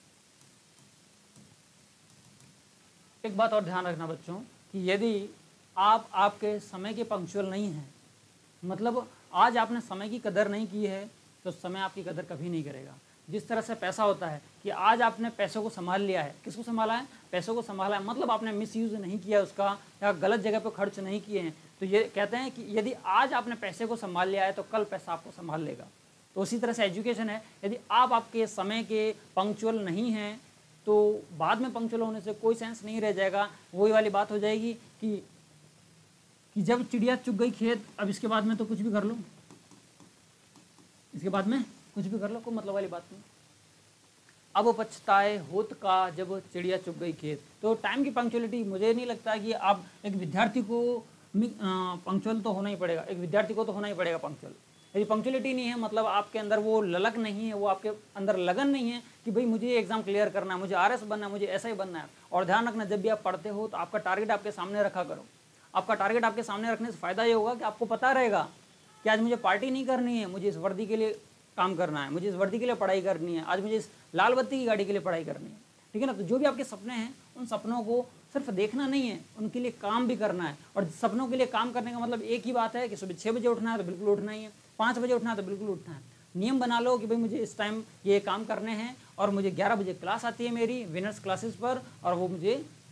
एक बात और ध्यान रखना बच्चों कि यदि आप आपके समय के पंक्चुअल नहीं हैं, मतलब आज आपने समय की कदर नहीं की है, तो समय आपकी कदर कभी नहीं करेगा। जिस तरह से पैसा होता है कि आज आपने पैसों को संभाल लिया है। किसको संभाला है? पैसों को संभाला है, मतलब आपने मिसयूज नहीं किया उसका, या गलत जगह पर खर्च नहीं किए हैं। तो ये कहते हैं कि यदि आज आपने पैसे को संभाल लिया है तो कल पैसा आपको संभाल लेगा। तो उसी तरह से एजुकेशन है, यदि आप आपके समय के पंक्चुअल नहीं हैं तो बाद में पंक्चुअल होने से कोई सेंस नहीं रह जाएगा। वही वाली बात हो जाएगी कि जब चिड़िया चुग गई खेत, अब इसके बाद में तो कुछ भी कर लो, इसके बाद में कुछ भी कर लो, कोई मतलब वाली बात नहीं। अब पछताए होत का जब चिड़िया चुग गई खेत। तो टाइम की पंक्चुअलिटी, मुझे नहीं लगता कि आप एक विद्यार्थी को पंक्चुअल तो होना ही पड़ेगा, एक विद्यार्थी को तो होना ही पड़ेगा पंक्चुअल। यदि पंक्चुअलिटी नहीं है, मतलब आपके अंदर वो ललक नहीं है, वो आपके अंदर लगन नहीं है कि भाई मुझे ये एग्जाम क्लियर करना है, मुझे आरएस बनना है, मुझे ऐसा ही बनना है। और ध्यान रखना, जब भी आप पढ़ते हो तो आपका टारगेट आपके सामने रखा करो। आपका टारगेट आपके सामने रखने से फ़ायदा ये होगा कि आपको पता रहेगा कि आज मुझे पार्टी नहीं करनी है, मुझे इस वर्दी के लिए काम करना है, मुझे इस वर्दी के लिए पढ़ाई करनी है, आज मुझे इस लाल बत्ती की गाड़ी के लिए पढ़ाई करनी है। ठीक है ना? तो जो भी आपके सपने हैं, उन सपनों को सिर्फ देखना नहीं है, उनके लिए काम भी करना है। और सपनों के लिए काम करने का मतलब एक ही बात है कि सुबह 6 बजे उठना है तो बिल्कुल उठना ही है, 5 बजे उठना है तो बिल्कुल उठना है। नियम बना लो कि भाई मुझे इस टाइम ये काम करने हैं, और मुझे 11 बजे क्लास आती है मेरी विनर्स क्लासेस पर, और वो मुझे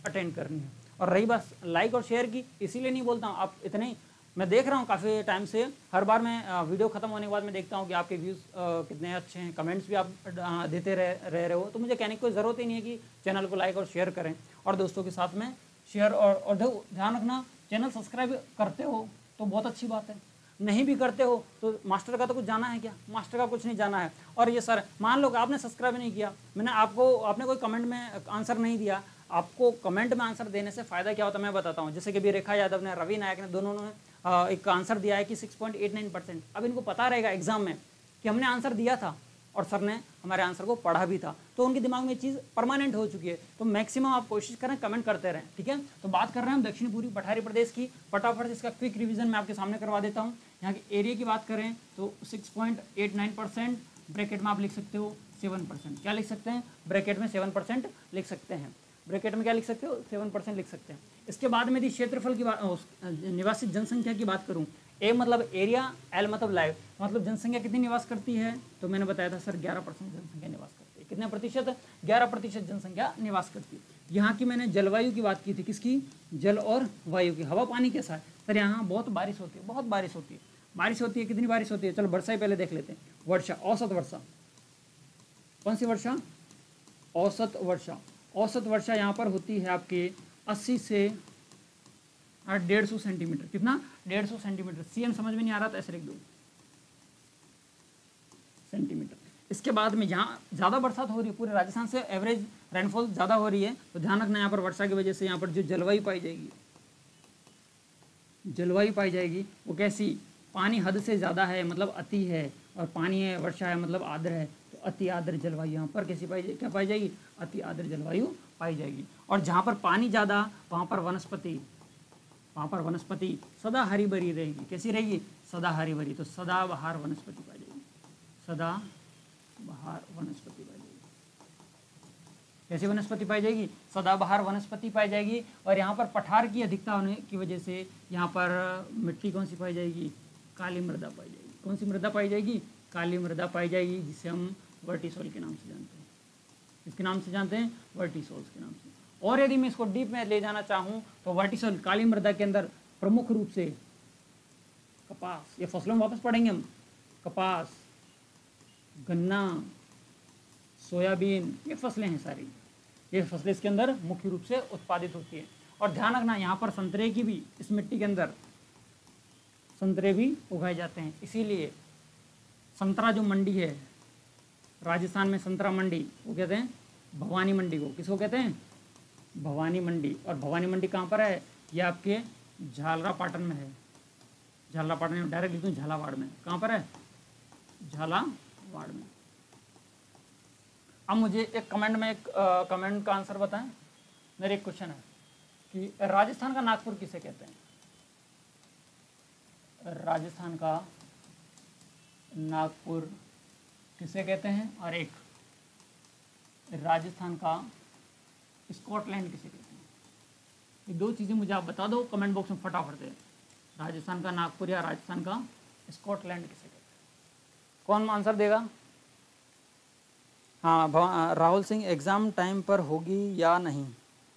अटेंड करनी है। और रही बात लाइक और शेयर की, इसीलिए नहीं बोलता हूँ, आप इतने मैं देख रहा हूँ काफ़ी टाइम से, हर बार मैं वीडियो ख़त्म होने के बाद मैं देखता हूँ कि आपके व्यूज़ कितने अच्छे हैं, कमेंट्स भी आप देते रह रहे हो, तो मुझे कहने की कोई ज़रूरत ही नहीं है कि चैनल को लाइक और शेयर करें और दोस्तों के साथ में शेयर और ध्यान रखना, चैनल सब्सक्राइब करते हो तो बहुत अच्छी बात है, नहीं भी करते हो तो मास्टर का तो कुछ जाना है क्या, मास्टर का कुछ नहीं जाना है। और ये सर मान लो कि आपने सब्सक्राइब नहीं किया, आपने कोई कमेंट में आंसर नहीं दिया, आपको कमेंट में आंसर देने से फ़ायदा क्या होता है मैं बताता हूँ। जैसे कि अभी रेखा यादव ने, रवि नायक ने, दोनों ने एक आंसर दिया है कि 6.89%। अब इनको पता रहेगा एग्जाम में कि हमने आंसर दिया था और सर ने हमारे आंसर को पढ़ा भी था, तो उनके दिमाग में ये चीज़ परमानेंट हो चुकी है। तो मैक्सिमम आप कोशिश करें कमेंट करते रहें, ठीक है। तो बात कर रहे हैं हम दक्षिण पूर्वी पठारी प्रदेश की, फटाफट इसका क्विक रिवीजन मैं आपके सामने करवा देता हूँ। यहाँ के एरिया की बात करें तो 6.89%, ब्रैकेट में आप लिख सकते हो 7%। क्या लिख सकते हैं, ब्रैकेट में 7% लिख सकते हैं, ब्रैकेट में क्या लिख सकते हो, 7% लिख सकते हैं। इसके बाद में यदि क्षेत्रफल की बात, निवासी जनसंख्या की बात करूं, ए मतलब एरिया, एल मतलब लाइव, मतलब जनसंख्या कितनी निवास करती है, तो मैंने बताया था सर 11% जनसंख्या निवास करती है। कितने प्रतिशत, 11% जनसंख्या निवास करती है। यहाँ की मैंने जलवायु की बात की थी, किसकी, जल और वायु की, हवा पानी कैसा है सर, यहाँ बहुत बारिश होती है, बहुत बारिश होती है, बारिश होती है, कितनी बारिश होती है, चलो वर्षा ही पहले देख लेते हैं। वर्षा, औसत वर्षा, कौन सी वर्षा, औसत वर्षा, औसत वर्षा यहाँ पर होती है आपके 80 से 150 सेंटीमीटर, कितना, 150 सेंटीमीटर। सीएम समझ में नहीं आ रहा था, ऐसे लिख दो सेंटीमीटर। इसके बाद में जहाँ ज़्यादा बरसात हो रही है, पूरे राजस्थान से एवरेज रेनफॉल ज़्यादा हो रही है, तो ध्यान रखना यहाँ पर वर्षा की वजह से यहाँ पर जो जलवायु पाई जाएगी, जलवायु पाई जाएगी वो कैसी, पानी हद से ज़्यादा है मतलब अति है, और पानी है, वर्षा है मतलब आर्द्र है, तो अति आर्द्र जलवायु यहाँ पर कैसी पाई जाएगी, क्या पाई जाएगी, अति आर्द्र जलवायु पाई जाएगी। और जहाँ पर पानी ज़्यादा वहाँ पर वनस्पति सदा हरी भरी रहेगी, कैसी रहेगी, सदा हरी भरी, तो सदाबहार वनस्पति पाई जाएगी, सदाबहार वनस्पति पाई जाएगी। कैसी वनस्पति पाई जाएगी, सदाबहार वनस्पति पाई जाएगी। और यहाँ पर पठार की अधिकता होने की वजह से यहाँ पर मिट्टी कौन सी पाई जाएगी, काली मृदा पाई जाएगी। कौन सी मृदा पाई जाएगी, काली मृदा पाई जाएगी, जिसे हम वर्टिसोल के नाम से जानते हैं। किसके नाम से जानते हैं, वर्टिसोल्स के नाम से। और यदि मैं इसको डीप में ले जाना चाहूँ तो वर्टिसोल काली मृदा के अंदर प्रमुख रूप से कपास, ये फसलों में वापस पढ़ेंगे हम, कपास, गन्ना, सोयाबीन, ये फसलें हैं सारी, ये फसलें इसके अंदर मुख्य रूप से उत्पादित होती है। और ध्यान रखना यहाँ पर संतरे की भी, इस मिट्टी के अंदर संतरे भी उगाए जाते हैं। इसीलिए संतरा जो मंडी है राजस्थान में, संतरा मंडी वो कहते हैं भवानी मंडी को, किसको कहते हैं, भवानी मंडी। और भवानी मंडी कहाँ पर है, ये आपके झालरापाटन में है, झालरापाटन में, डायरेक्ट लिखूँ झालावाड़ में, कहाँ पर है, झालावाड़ में। अब मुझे एक कमेंट में एक कमेंट का आंसर बताएं। मेरा एक क्वेश्चन है कि राजस्थान का नागपुर किसे कहते हैं, राजस्थान का नागपुर किसे कहते हैं, और एक राजस्थान का स्कॉटलैंड किसे कहते हैं। ये दो चीज़ें मुझे आप बता दो कमेंट बॉक्स में फटाफट से, राजस्थान का नागपुर या राजस्थान का स्कॉटलैंड किसे कहते हैं, कौन आंसर देगा। हाँ, राहुल सिंह, एग्ज़ाम टाइम पर होगी या नहीं,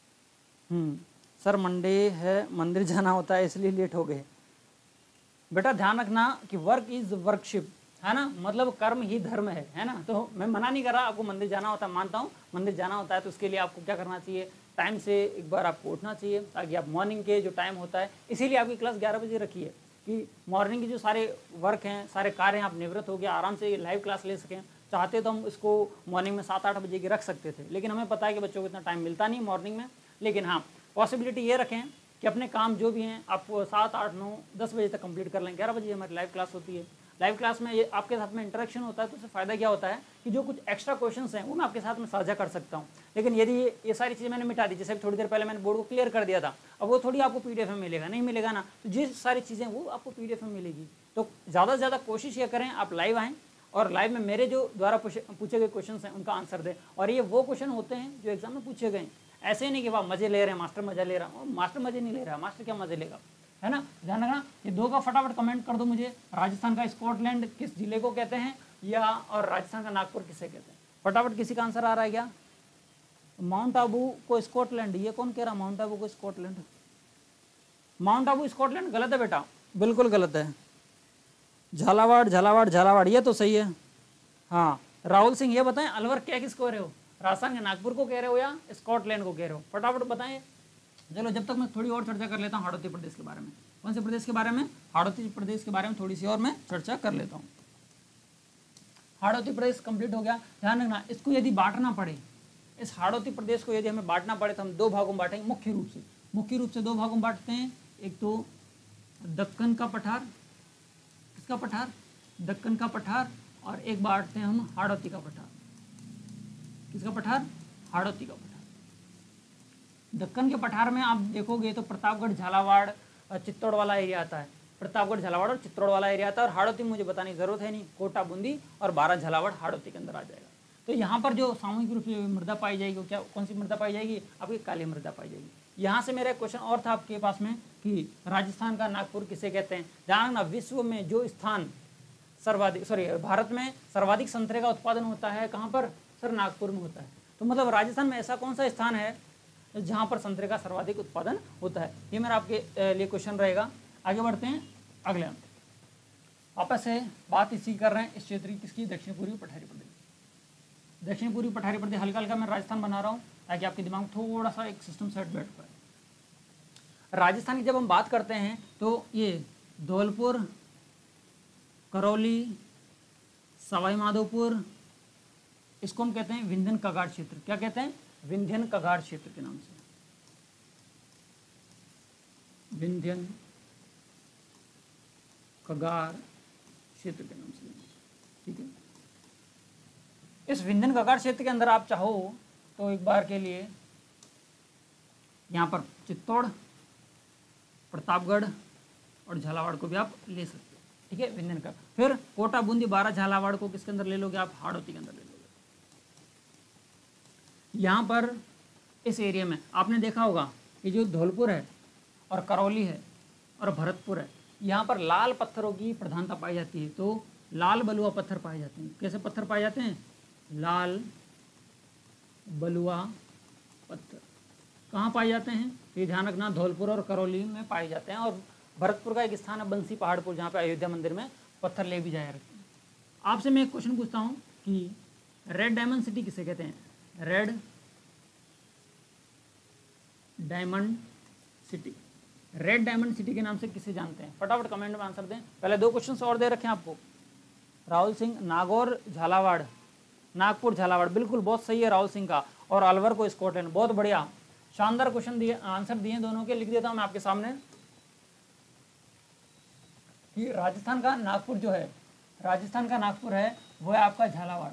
सर मंडे है, मंदिर जाना होता है इसलिए लेट हो गए। बेटा ध्यान रखना कि वर्क इज़ वर्कशिप, है ना, मतलब कर्म ही धर्म है ना। तो मैं मना नहीं कर रहा, आपको मंदिर जाना होता है, मानता हूँ मंदिर जाना होता है, तो उसके लिए आपको क्या करना चाहिए, टाइम से एक बार आपको उठना चाहिए, ताकि आप मॉर्निंग के जो टाइम होता है, इसीलिए आपकी क्लास 11 बजे रखी है कि मॉर्निंग के जो सारे वर्क हैं, सारे कार्य हैं, आप निवृत्त हो गया आराम से लाइव क्लास ले सकें। चाहते तो हम इसको मॉर्निंग में 7-8 बजे की रख सकते थे, लेकिन हमें पता है कि बच्चों को इतना टाइम मिलता नहीं मॉर्निंग में। लेकिन हाँ, पॉसिबिलिटी ये रखें कि अपने काम जो भी हैं आप 7, 8, 9, 10 बजे तक कंप्लीट कर लें। 11 बजे हमारी लाइव क्लास होती है। लाइव क्लास में ये आपके साथ में इंटरेक्शन होता है, तो उससे फ़ायदा क्या होता है कि जो कुछ एक्स्ट्रा क्वेश्चंस हैं वो मैं आपके साथ में साझा कर सकता हूँ। लेकिन यदि ये सारी चीज़ें मैंने मिटा दी, जैसे थोड़ी देर पहले मैंने बोर्ड को क्लियर कर दिया था, अब वो थोड़ी आपको पीडीएफ में मिलेगा, नहीं मिलेगा ना, तो ये सारी चीज़ें वो आपको पीडीएफ में मिलेगी। तो ज़्यादा से ज़्यादा कोशिश ये करें आप लाइव आएँ और लाइव में मेरे जो द्वारा पूछे गए क्वेश्चन हैं उनका आंसर दें। और ये वो क्वेश्चन होते हैं जो एग्जाम में पूछे गए, ऐसे ही नहीं कि वाह मज़े ले रहे हैं मास्टर, मज़ा ले रहा हूँ, मास्टर मज़े नहीं ले रहा, मास्टर क्या मज़े लेगा, है ना। ध्यान रखना, ये दो का फटाफट कमेंट कर दो मुझे, राजस्थान का स्कॉटलैंड किस जिले को कहते हैं, या और राजस्थान का नागपुर किसे कहते हैं। फटाफट किसी का आंसर आ रहा है क्या, माउंट आबू को स्कॉटलैंड, ये कौन कह रहा माउंट आबू को स्कॉटलैंड? माउंट आबू स्कॉटलैंड गलत है बेटा, बिल्कुल गलत है। झालावाड़ झालावाड़ झालावाड़ ये तो सही है। हाँ राहुल सिंह ये बताएं अलवर क्या किसको कह रहे हो, राजस्थान के नागपुर को कह रहे हो या स्कॉटलैंड को कह रहे हो, फटाफट बताएं। चलो जब तक मैं थोड़ी और चर्चा कर लेता हूँ हाड़ौती प्रदेश के बारे में। कौन से प्रदेश के बारे में? हाड़ौती प्रदेश के बारे में थोड़ी सी और मैं चर्चा कर लेता हूँ। हाड़ौती प्रदेश कंप्लीट हो गया। ध्यान रखना इसको यदि बांटना पड़े, इस हाड़ौती प्रदेश को यदि हमें बांटना पड़े तो हम दो भागों में बांटेंगे मुख्य रूप से दो भागों में बांटते हैं। एक तो दक्कन का पठार, किसका पठार? दक्कन का पठार, और एक बांटते हैं हम हाड़ौती का पठार। किसका पठार? हाड़ौती का पठार। दक्कन के पठार में आप देखोगे तो प्रतापगढ़ झालावाड़ चित्तौड़ वाला एरिया आता है, प्रतापगढ़ झालावाड़ और चित्तौड़ वाला एरिया आता है। और हाड़ौती मुझे बताने की जरूरत है नहीं, कोटा बूंदी और 12 झालावाड़ हाड़ौती के अंदर आ जाएगा। तो यहाँ पर जो सामूहिक रूप से मृदा पाई जाएगी, क्या कौन सी मृदा पाई जाएगी? आपकी काली मृदा पाई जाएगी। यहाँ से मेरा क्वेश्चन और था आपके पास में कि राजस्थान का नागपुर किसे कहते हैं? ध्यान रखना विश्व में जो स्थान भारत में सर्वाधिक संतरे का उत्पादन होता है कहाँ पर? सर नागपुर में होता है। तो मतलब राजस्थान में ऐसा कौन सा स्थान है जहाँ पर संतरे का सर्वाधिक उत्पादन होता है? ये मेरा आपके लिए क्वेश्चन रहेगा। आगे बढ़ते हैं अगले अंक। वापस से बात इसी कर रहे हैं इस क्षेत्र की, किसकी? दक्षिण पूर्वी पठारी प्रदेश। दक्षिण पूर्वी पठारी प्रदेश हल्का हल्का मैं राजस्थान बना रहा हूँ ताकि आपके दिमाग में थोड़ा सा एक सिस्टम सेट बैठ पाए। राजस्थान की जब हम बात करते हैं तो ये धौलपुर, करौली, सवाई माधोपुर, इसको हम कहते हैं विंध्यन कगार क्षेत्र। क्या कहते हैं? विंध्यन कगार क्षेत्र के नाम से, विंध्यन कगार क्षेत्र के नाम से, ठीक है। इस विंध्यन कगार क्षेत्र के अंदर आप चाहो तो एक बार के लिए यहाँ पर चित्तौड़, प्रतापगढ़ और झालावाड़ को भी आप ले सकते हो, ठीक है, विंध्यन का। फिर कोटा बूंदी 12 झालावाड़ को किसके अंदर ले लोगे आप? हाड़ौती के अंदर ले लोगे। यहाँ पर इस एरिया में आपने देखा होगा कि जो धौलपुर है और करौली है और भरतपुर है, यहाँ पर लाल पत्थरों की प्रधानता पाई जाती है। तो लाल बलुआ पत्थर पाए जाते हैं। कैसे पत्थर पाए जाते हैं? लाल बलुआ पत्थर कहाँ पाए जाते हैं? ये ध्यान रखना धौलपुर और करौली में पाए जाते हैं। और भरतपुर का एक स्थान है बंसी पहाड़पुर, जहाँ पे अयोध्या मंदिर में पत्थर ले भी जाया रखते हैं। आपसे मैं एक क्वेश्चन पूछता हूँ कि रेड डायमंड सिटी किसे कहते हैं? Red diamond city, red diamond city के नाम से किसे जानते हैं? फटाफट कमेंट में आंसर दें। पहले दो क्वेश्चन और दे रखे हैं आपको। राहुल सिंह नागौर झालावाड़, नागपुर झालावाड़, बिल्कुल बहुत सही है राहुल सिंह का। और अलवर को स्कॉटलैंड, बहुत बढ़िया, शानदार क्वेश्चन दिए, आंसर दिए दोनों के। लिख देता हूं मैं आपके सामने कि राजस्थान का नागपुर जो है, राजस्थान का नागपुर है वो है आपका झालावाड़,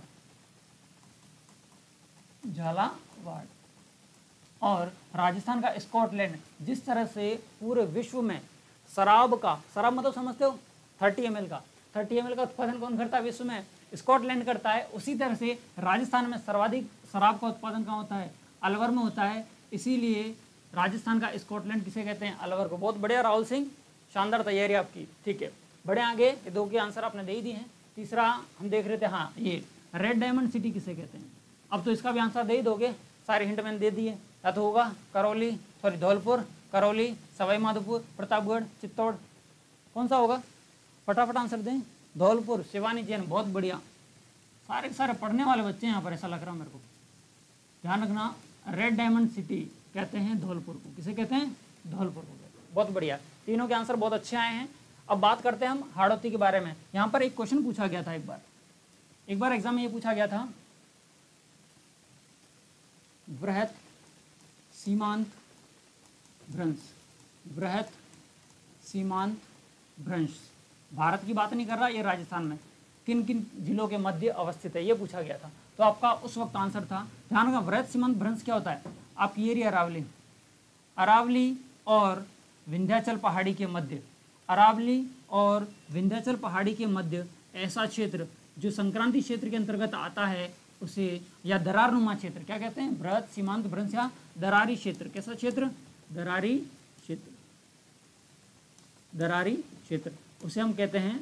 झालावाड़। और राजस्थान का स्कॉटलैंड, जिस तरह से पूरे विश्व में शराब मतलब समझते हो 30 ml का 30 ml का उत्पादन कौन करता है विश्व में? स्कॉटलैंड करता है। उसी तरह से राजस्थान में सर्वाधिक शराब का उत्पादन कहाँ होता है? अलवर में होता है। इसीलिए राजस्थान का स्कॉटलैंड किसे कहते हैं? अलवर को। बहुत बढ़िया राहुल सिंह, शानदार तैयारी आपकी, ठीक है। बड़े आगे, ये दो के आंसर आपने दे ही दिए हैं। तीसरा हम देख रहे थे, हाँ, ये रेड डायमंड सिटी किसे कहते हैं? अब तो इसका भी आंसर दे ही दोगे, सारे हिंट मैंने दे दिए। या तो होगा धौलपुर, करौली, सवाई माधोपुर, प्रतापगढ़, चित्तौड़, कौन सा होगा? फटाफट आंसर दें। धौलपुर, शिवानी जैन, बहुत बढ़िया, सारे के सारे पढ़ने वाले बच्चे हैं यहाँ पर, ऐसा लग रहा है मेरे को। ध्यान रखना, रेड डायमंड सिटी कहते हैं धौलपुर को। किसे कहते हैं? धौलपुर को। बहुत बढ़िया, तीनों के आंसर बहुत अच्छे आए हैं। अब बात करते हैं हम हाड़ौती के बारे में। यहाँ पर एक क्वेश्चन पूछा गया था एक बार एग्जाम में ये पूछा गया था, बृहत सीमांत भ्रंश, बृहत सीमांत भ्रंश, भारत की बात नहीं कर रहा, ये राजस्थान में किन किन जिलों के मध्य अवस्थित है, ये पूछा गया था। तो आपका उस वक्त आंसर था, ध्यान रखना, बृहत सीमांत भ्रंश क्या होता है? आपकी एरिया अरावली और विंध्याचल पहाड़ी के मध्य, अरावली और विंध्याचल पहाड़ी के मध्य ऐसा क्षेत्र जो संक्रांति क्षेत्र के अंतर्गत आता है उसे, या दरारनुमा क्षेत्र क्या कहते हैं? बृहत सीमांत भ्रंश या दरारी क्षेत्र। कैसा क्षेत्र? दरारी क्षेत्र, दरारी क्षेत्र, उसे हम कहते हैं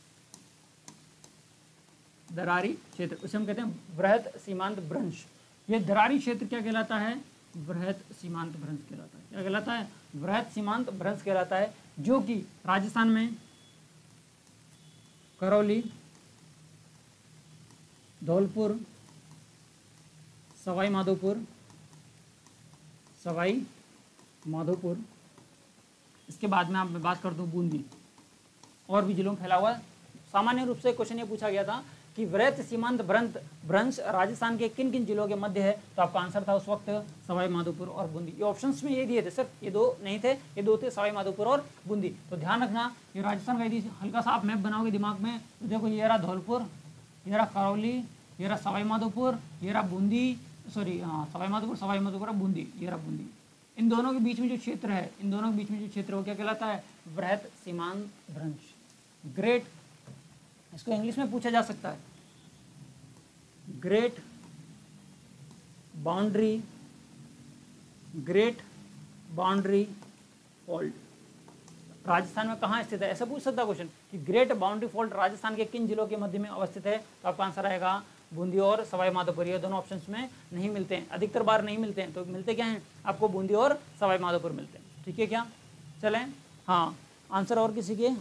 दरारी क्षेत्र, उसे हम कहते हैं बृहत सीमांत भ्रंश। ये दरारी क्षेत्र क्या कहलाता है? वृहत सीमांत भ्रंश कहलाता है। क्या कहलाता है? वृहत सीमांत भ्रंश कहलाता है, जो कि राजस्थान में करौली, धौलपुर, सवाई माधोपुर, इसके बाद में आप मैं बात कर दूं बूंदी, और भी जिलों में फैला हुआ है। सामान्य रूप से क्वेश्चन ये पूछा गया था कि वृहत सीमांत भ्रंश राजस्थान के किन किन जिलों के मध्य है, तो आपका आंसर था उस वक्त सवाई माधोपुर और बूंदी। ये ऑप्शंस में ये दिए थे, सिर्फ ये दो नहीं थे, ये दो थे, सवाई माधोपुर और बूंदी। तो ध्यान रखना, ये राजस्थान का यदि हल्का सा आप मैप बनाओगे दिमाग में, तो देखो ये रहा धौलपुर, ये रहा करौली, ये रहा सवाई माधोपुर, ये रहा बूंदी, सॉरी हाँ सवाई माधोपुर और बूंदी, ये रहा बूंदी। इन दोनों के बीच में जो क्षेत्र है, इन दोनों के बीच में जो क्षेत्र वो क्या कहलाता है? वृहत सीमांत भ्रंश। ग्रेट, इसको इंग्लिश में पूछा जा सकता है, ग्रेट बाउंड्री फॉल्ट राजस्थान में कहाँ स्थित है? ऐसा पूछ सकता क्वेश्चन कि ग्रेट बाउंड्री फॉल्ट राजस्थान के किन जिलों के मध्य में अवस्थित है, तो आपका आंसर आएगा बूंदी और सवाई माधोपुर। ये दोनों ऑप्शंस में नहीं मिलते हैं, अधिकतर बार नहीं मिलते हैं, तो मिलते क्या हैं आपको? बूंदी और सवाई माधोपुर मिलते हैं। ठीक है क्या? चलें, हाँ आंसर और किसी के?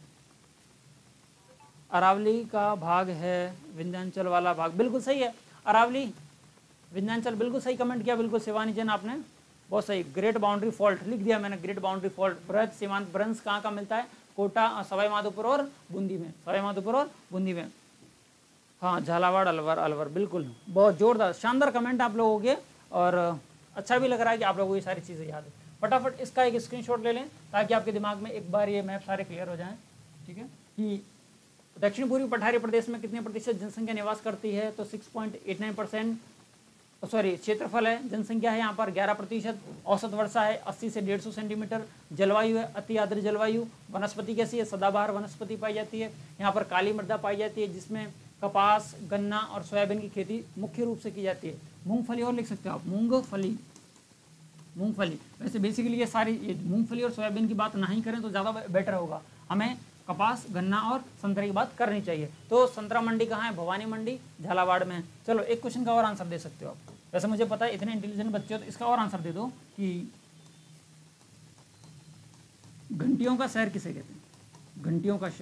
अरावली का भाग है विंध्याचल वाला भाग, बिल्कुल सही है। अरावली विंध्याचल, बिल्कुल सही कमेंट किया, बिल्कुल शिवानी जैन आपने, बहुत सही। ग्रेट बाउंड्री फॉल्ट लिख दिया मैंने, ग्रेट बाउंड्री फॉल्ट वृहत सीमांत भ्रंश कहाँ का मिलता है? कोटा, सवाई माधोपुर और बूंदी में, सवाई माधोपुर और बूंदी में। हाँ झालावाड़, अलवर, बिल्कुल, बहुत जोरदार शानदार कमेंट आप लोगों के, और अच्छा भी लग रहा है कि आप लोगों को ये सारी चीज़ें याद है। फटाफट इसका एक स्क्रीनशॉट ले लें ताकि आपके दिमाग में एक बार ये मैप सारे क्लियर हो जाएं। ठीक है कि दक्षिण पूर्वी पठारी प्रदेश में कितने प्रतिशत जनसंख्या निवास करती है? तो 6.89%, सॉरी क्षेत्रफल है, जनसंख्या है यहाँ पर 11%, औसत वर्षा है 80 से 150 सेंटीमीटर, जलवायु है अति आर्द्र जलवायु, वनस्पति कैसी है? सदाबहार वनस्पति पाई जाती है, यहाँ पर काली मृदा पाई जाती है जिसमें कपास, गन्ना और सोयाबीन की खेती मुख्य रूप से की जाती है। मूंगफली और लिख सकते हो आप, मूंगफली। वैसे बेसिकली ये सारी मूंगफली और सोयाबीन की बात नहीं करें तो ज़्यादा बेटर होगा, हमें कपास, गन्ना और संतरे की बात करनी चाहिए। तो संतरा मंडी कहाँ है? भवानी मंडी झालावाड़ में। चलो एक क्वेश्चन का और आंसर दे सकते हो आप, वैसे मुझे पता है इतने इंटेलिजेंट बच्चे हो, तो इसका और आंसर दे दो कि घंटियों का शहर किसे कहते हैं? घंटियों का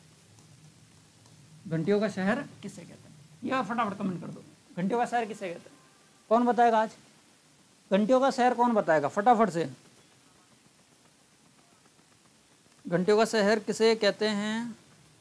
शहर किसे कहते हैं? यह फटाफट कमेंट कर दो, घंटियों का शहर किसे कहते हैं? कौन बताएगा आज? घंटियों का शहर कौन बताएगा फटाफट से? घंटियों का शहर किसे कहते हैं?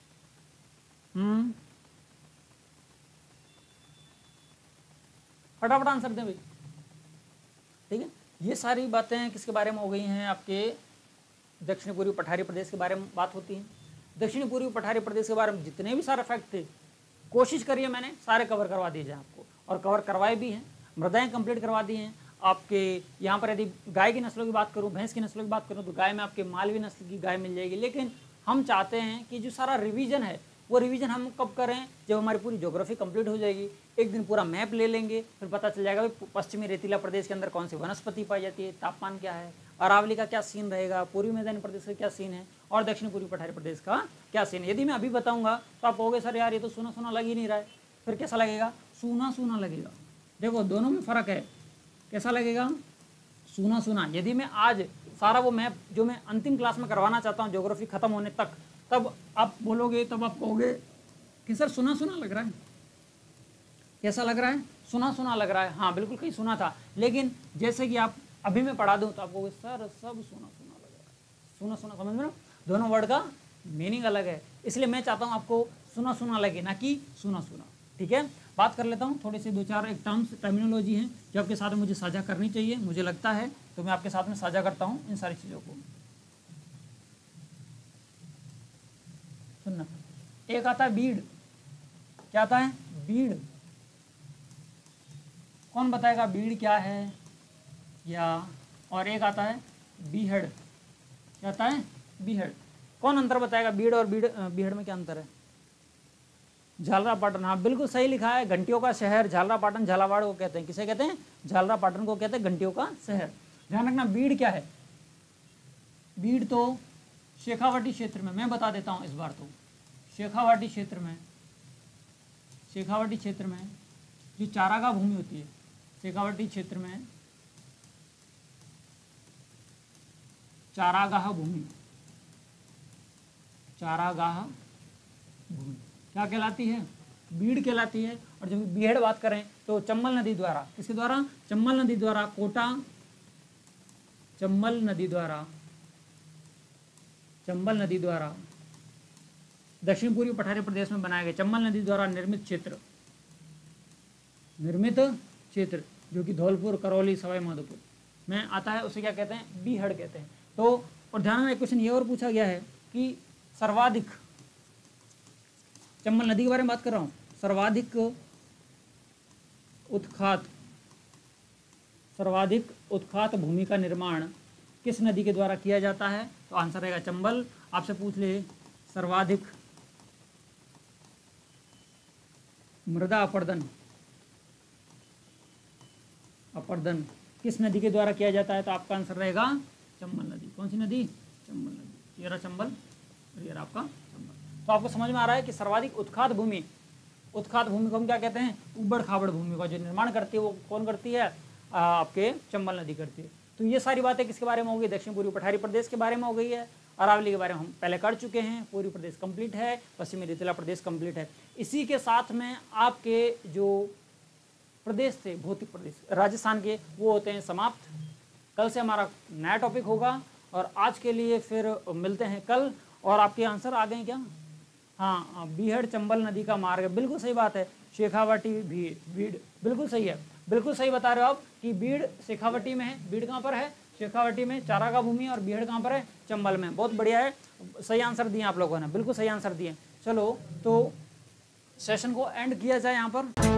फटाफट आंसर दें भाई। ठीक है, ये सारी बातें किसके बारे में हो गई हैं? आपके दक्षिण पूर्वी पठारी प्रदेश के बारे में बात होती है। दक्षिण पूर्वी पठारी प्रदेश के बारे में जितने भी सारे फैक्ट थे, कोशिश करिए मैंने सारे कवर करवा दिए जाए आपको, और कवर करवाए भी हैं। मृदाएं कंप्लीट करवा दी हैं आपके। यहाँ पर यदि गाय की नस्लों की बात करूँ, भैंस की नस्लों की बात करूँ, तो गाय में आपके मालवी नस्ल की गाय मिल जाएगी। लेकिन हम चाहते हैं कि जो सारा रिवीजन है वो रिवीजन हम कब करें? जब हमारी पूरी ज्योग्राफी कंप्लीट हो जाएगी। एक दिन पूरा मैप ले लेंगे, फिर पता चल जाएगा भाई पश्चिमी रेतीला प्रदेश के अंदर कौन सी वनस्पति पाई जाती है, तापमान क्या है, अरावली का क्या सीन रहेगा, पूर्वी मैदानी प्रदेश का क्या सीन है, और दक्षिण पूर्वी पठारी प्रदेश का क्या सीन है। यदि मैं अभी बताऊंगा तो आप कहोगे सर यार ये तो सूना सूना लग ही नहीं रहा है। फिर कैसा लगेगा? सूना सूना लगेगा। देखो दोनों में फ़र्क है। कैसा लगेगा? सूना सूना। यदि मैं आज सारा वो मैप जो मैं अंतिम क्लास में करवाना चाहता हूँ ज्योग्राफी खत्म होने तक, तब आप बोलोगे, तब आप कहोगे कि सर सुना सुना लग रहा है। कैसा लग रहा है? सुना सुना लग रहा है। हाँ बिल्कुल, कहीं सुना था, लेकिन जैसे कि आप अभी मैं पढ़ा दूं तो आप कहोगे सर सब सुना सुना लग रहा है। सुना सुना, समझ में ना? दोनों वर्ड का मीनिंग अलग है, इसलिए मैं चाहता हूँ आपको सुना सुना लगे, ना कि सुना सुना। ठीक है, बात कर लेता हूँ थोड़ी सी, दो चार एक टर्मिनोलॉजी हैं जो आपके साथ में मुझे साझा करनी चाहिए, मुझे लगता है, तो मैं आपके साथ में साझा करता हूँ इन सारी चीज़ों को। सुनना, एक आता है बीड़। क्या आता है? बीड़। कौन बताएगा बीड़ क्या है? या और एक आता है बीहड़। क्या आता है? बीहड़। कौन अंतर बताएगा? बीड़ और बीहड़ में क्या अंतर है? झालरापाटन। हाँ बिल्कुल सही लिखा है। घंटियों का शहर झालरापाटन, झालावाड़ को कहते हैं। किसे कहते हैं? झालरापाटन को कहते हैं घंटियों का शहर। ध्यान रखना, बीड़ क्या है? बीड़ तो शेखावाटी क्षेत्र में, मैं बता देता हूँ इस बार तो, शेखावाटी क्षेत्र में जो चारागाह भूमि होती है, शेखावटी क्षेत्र में चारागाह भूमि, चारागाह भूमि क्या कहलाती है? बीड़ कहलाती है। और जब बीहड़ बात करें तो चंबल नदी द्वारा, किसके द्वारा? चंबल नदी द्वारा, कोटा चंबल नदी द्वारा, चंबल नदी द्वारा दक्षिण पूर्वी पठारी प्रदेश में बनाए गए चंबल नदी द्वारा निर्मित क्षेत्र, निर्मित क्षेत्र जो कि धौलपुर, करौली, सवाई माधोपुर में आता है, उसे क्या कहते हैं? बीहड़ कहते हैं। तो और ध्यान में एक क्वेश्चन ये और पूछा गया है कि सर्वाधिक, चंबल नदी के बारे में बात कर रहा हूँ, सर्वाधिक उत्खात भूमि का निर्माण किस नदी के द्वारा किया जाता है? तो आंसर रहेगा चंबल। आपसे पूछ ले सर्वाधिक मृदा अपरदन किस नदी के द्वारा किया जाता है? तो आपका आंसर रहेगा चंबल नदी। कौन सी नदी? चंबल नदी। ये रहा चंबल और ये रहा आपका चंबल। तो आपको समझ में आ रहा है कि सर्वाधिक उत्खात भूमि को हम क्या कहते हैं? उबड़ खाबड़ भूमि का जो निर्माण करती है वो कौन करती है? आपके चंबल नदी करती है। तो ये सारी बातें किसके बारे में हो गई? दक्षिण पूर्वी पठारी प्रदेश के बारे में हो गई है। अरावली के बारे में हम पहले कर चुके हैं। पूर्वी प्रदेश कंप्लीट है, पश्चिमी रेतीला प्रदेश कंप्लीट है। इसी के साथ में आपके जो प्रदेश थे, भौतिक प्रदेश राजस्थान के, वो होते हैं समाप्त। कल से हमारा नया टॉपिक होगा और आज के लिए फिर मिलते हैं कल। और आपके आंसर आ गए क्या? हाँ, बीहड़ चंबल नदी का मार्ग है, बिल्कुल सही बात है। शेखावटी बीड़ बिल्कुल सही है, बिल्कुल सही बता रहे हो आप कि बीड़ शेखावटी में है। बीड़ कहाँ पर है? शेखावटी में। चारागाह भूमि। और बीहड़ कहाँ पर है? चंबल में। बहुत बढ़िया है, सही आंसर दिए आप लोगों ने, बिल्कुल सही आंसर दिए। चलो तो सेशन को एंड किया जाए यहाँ पर।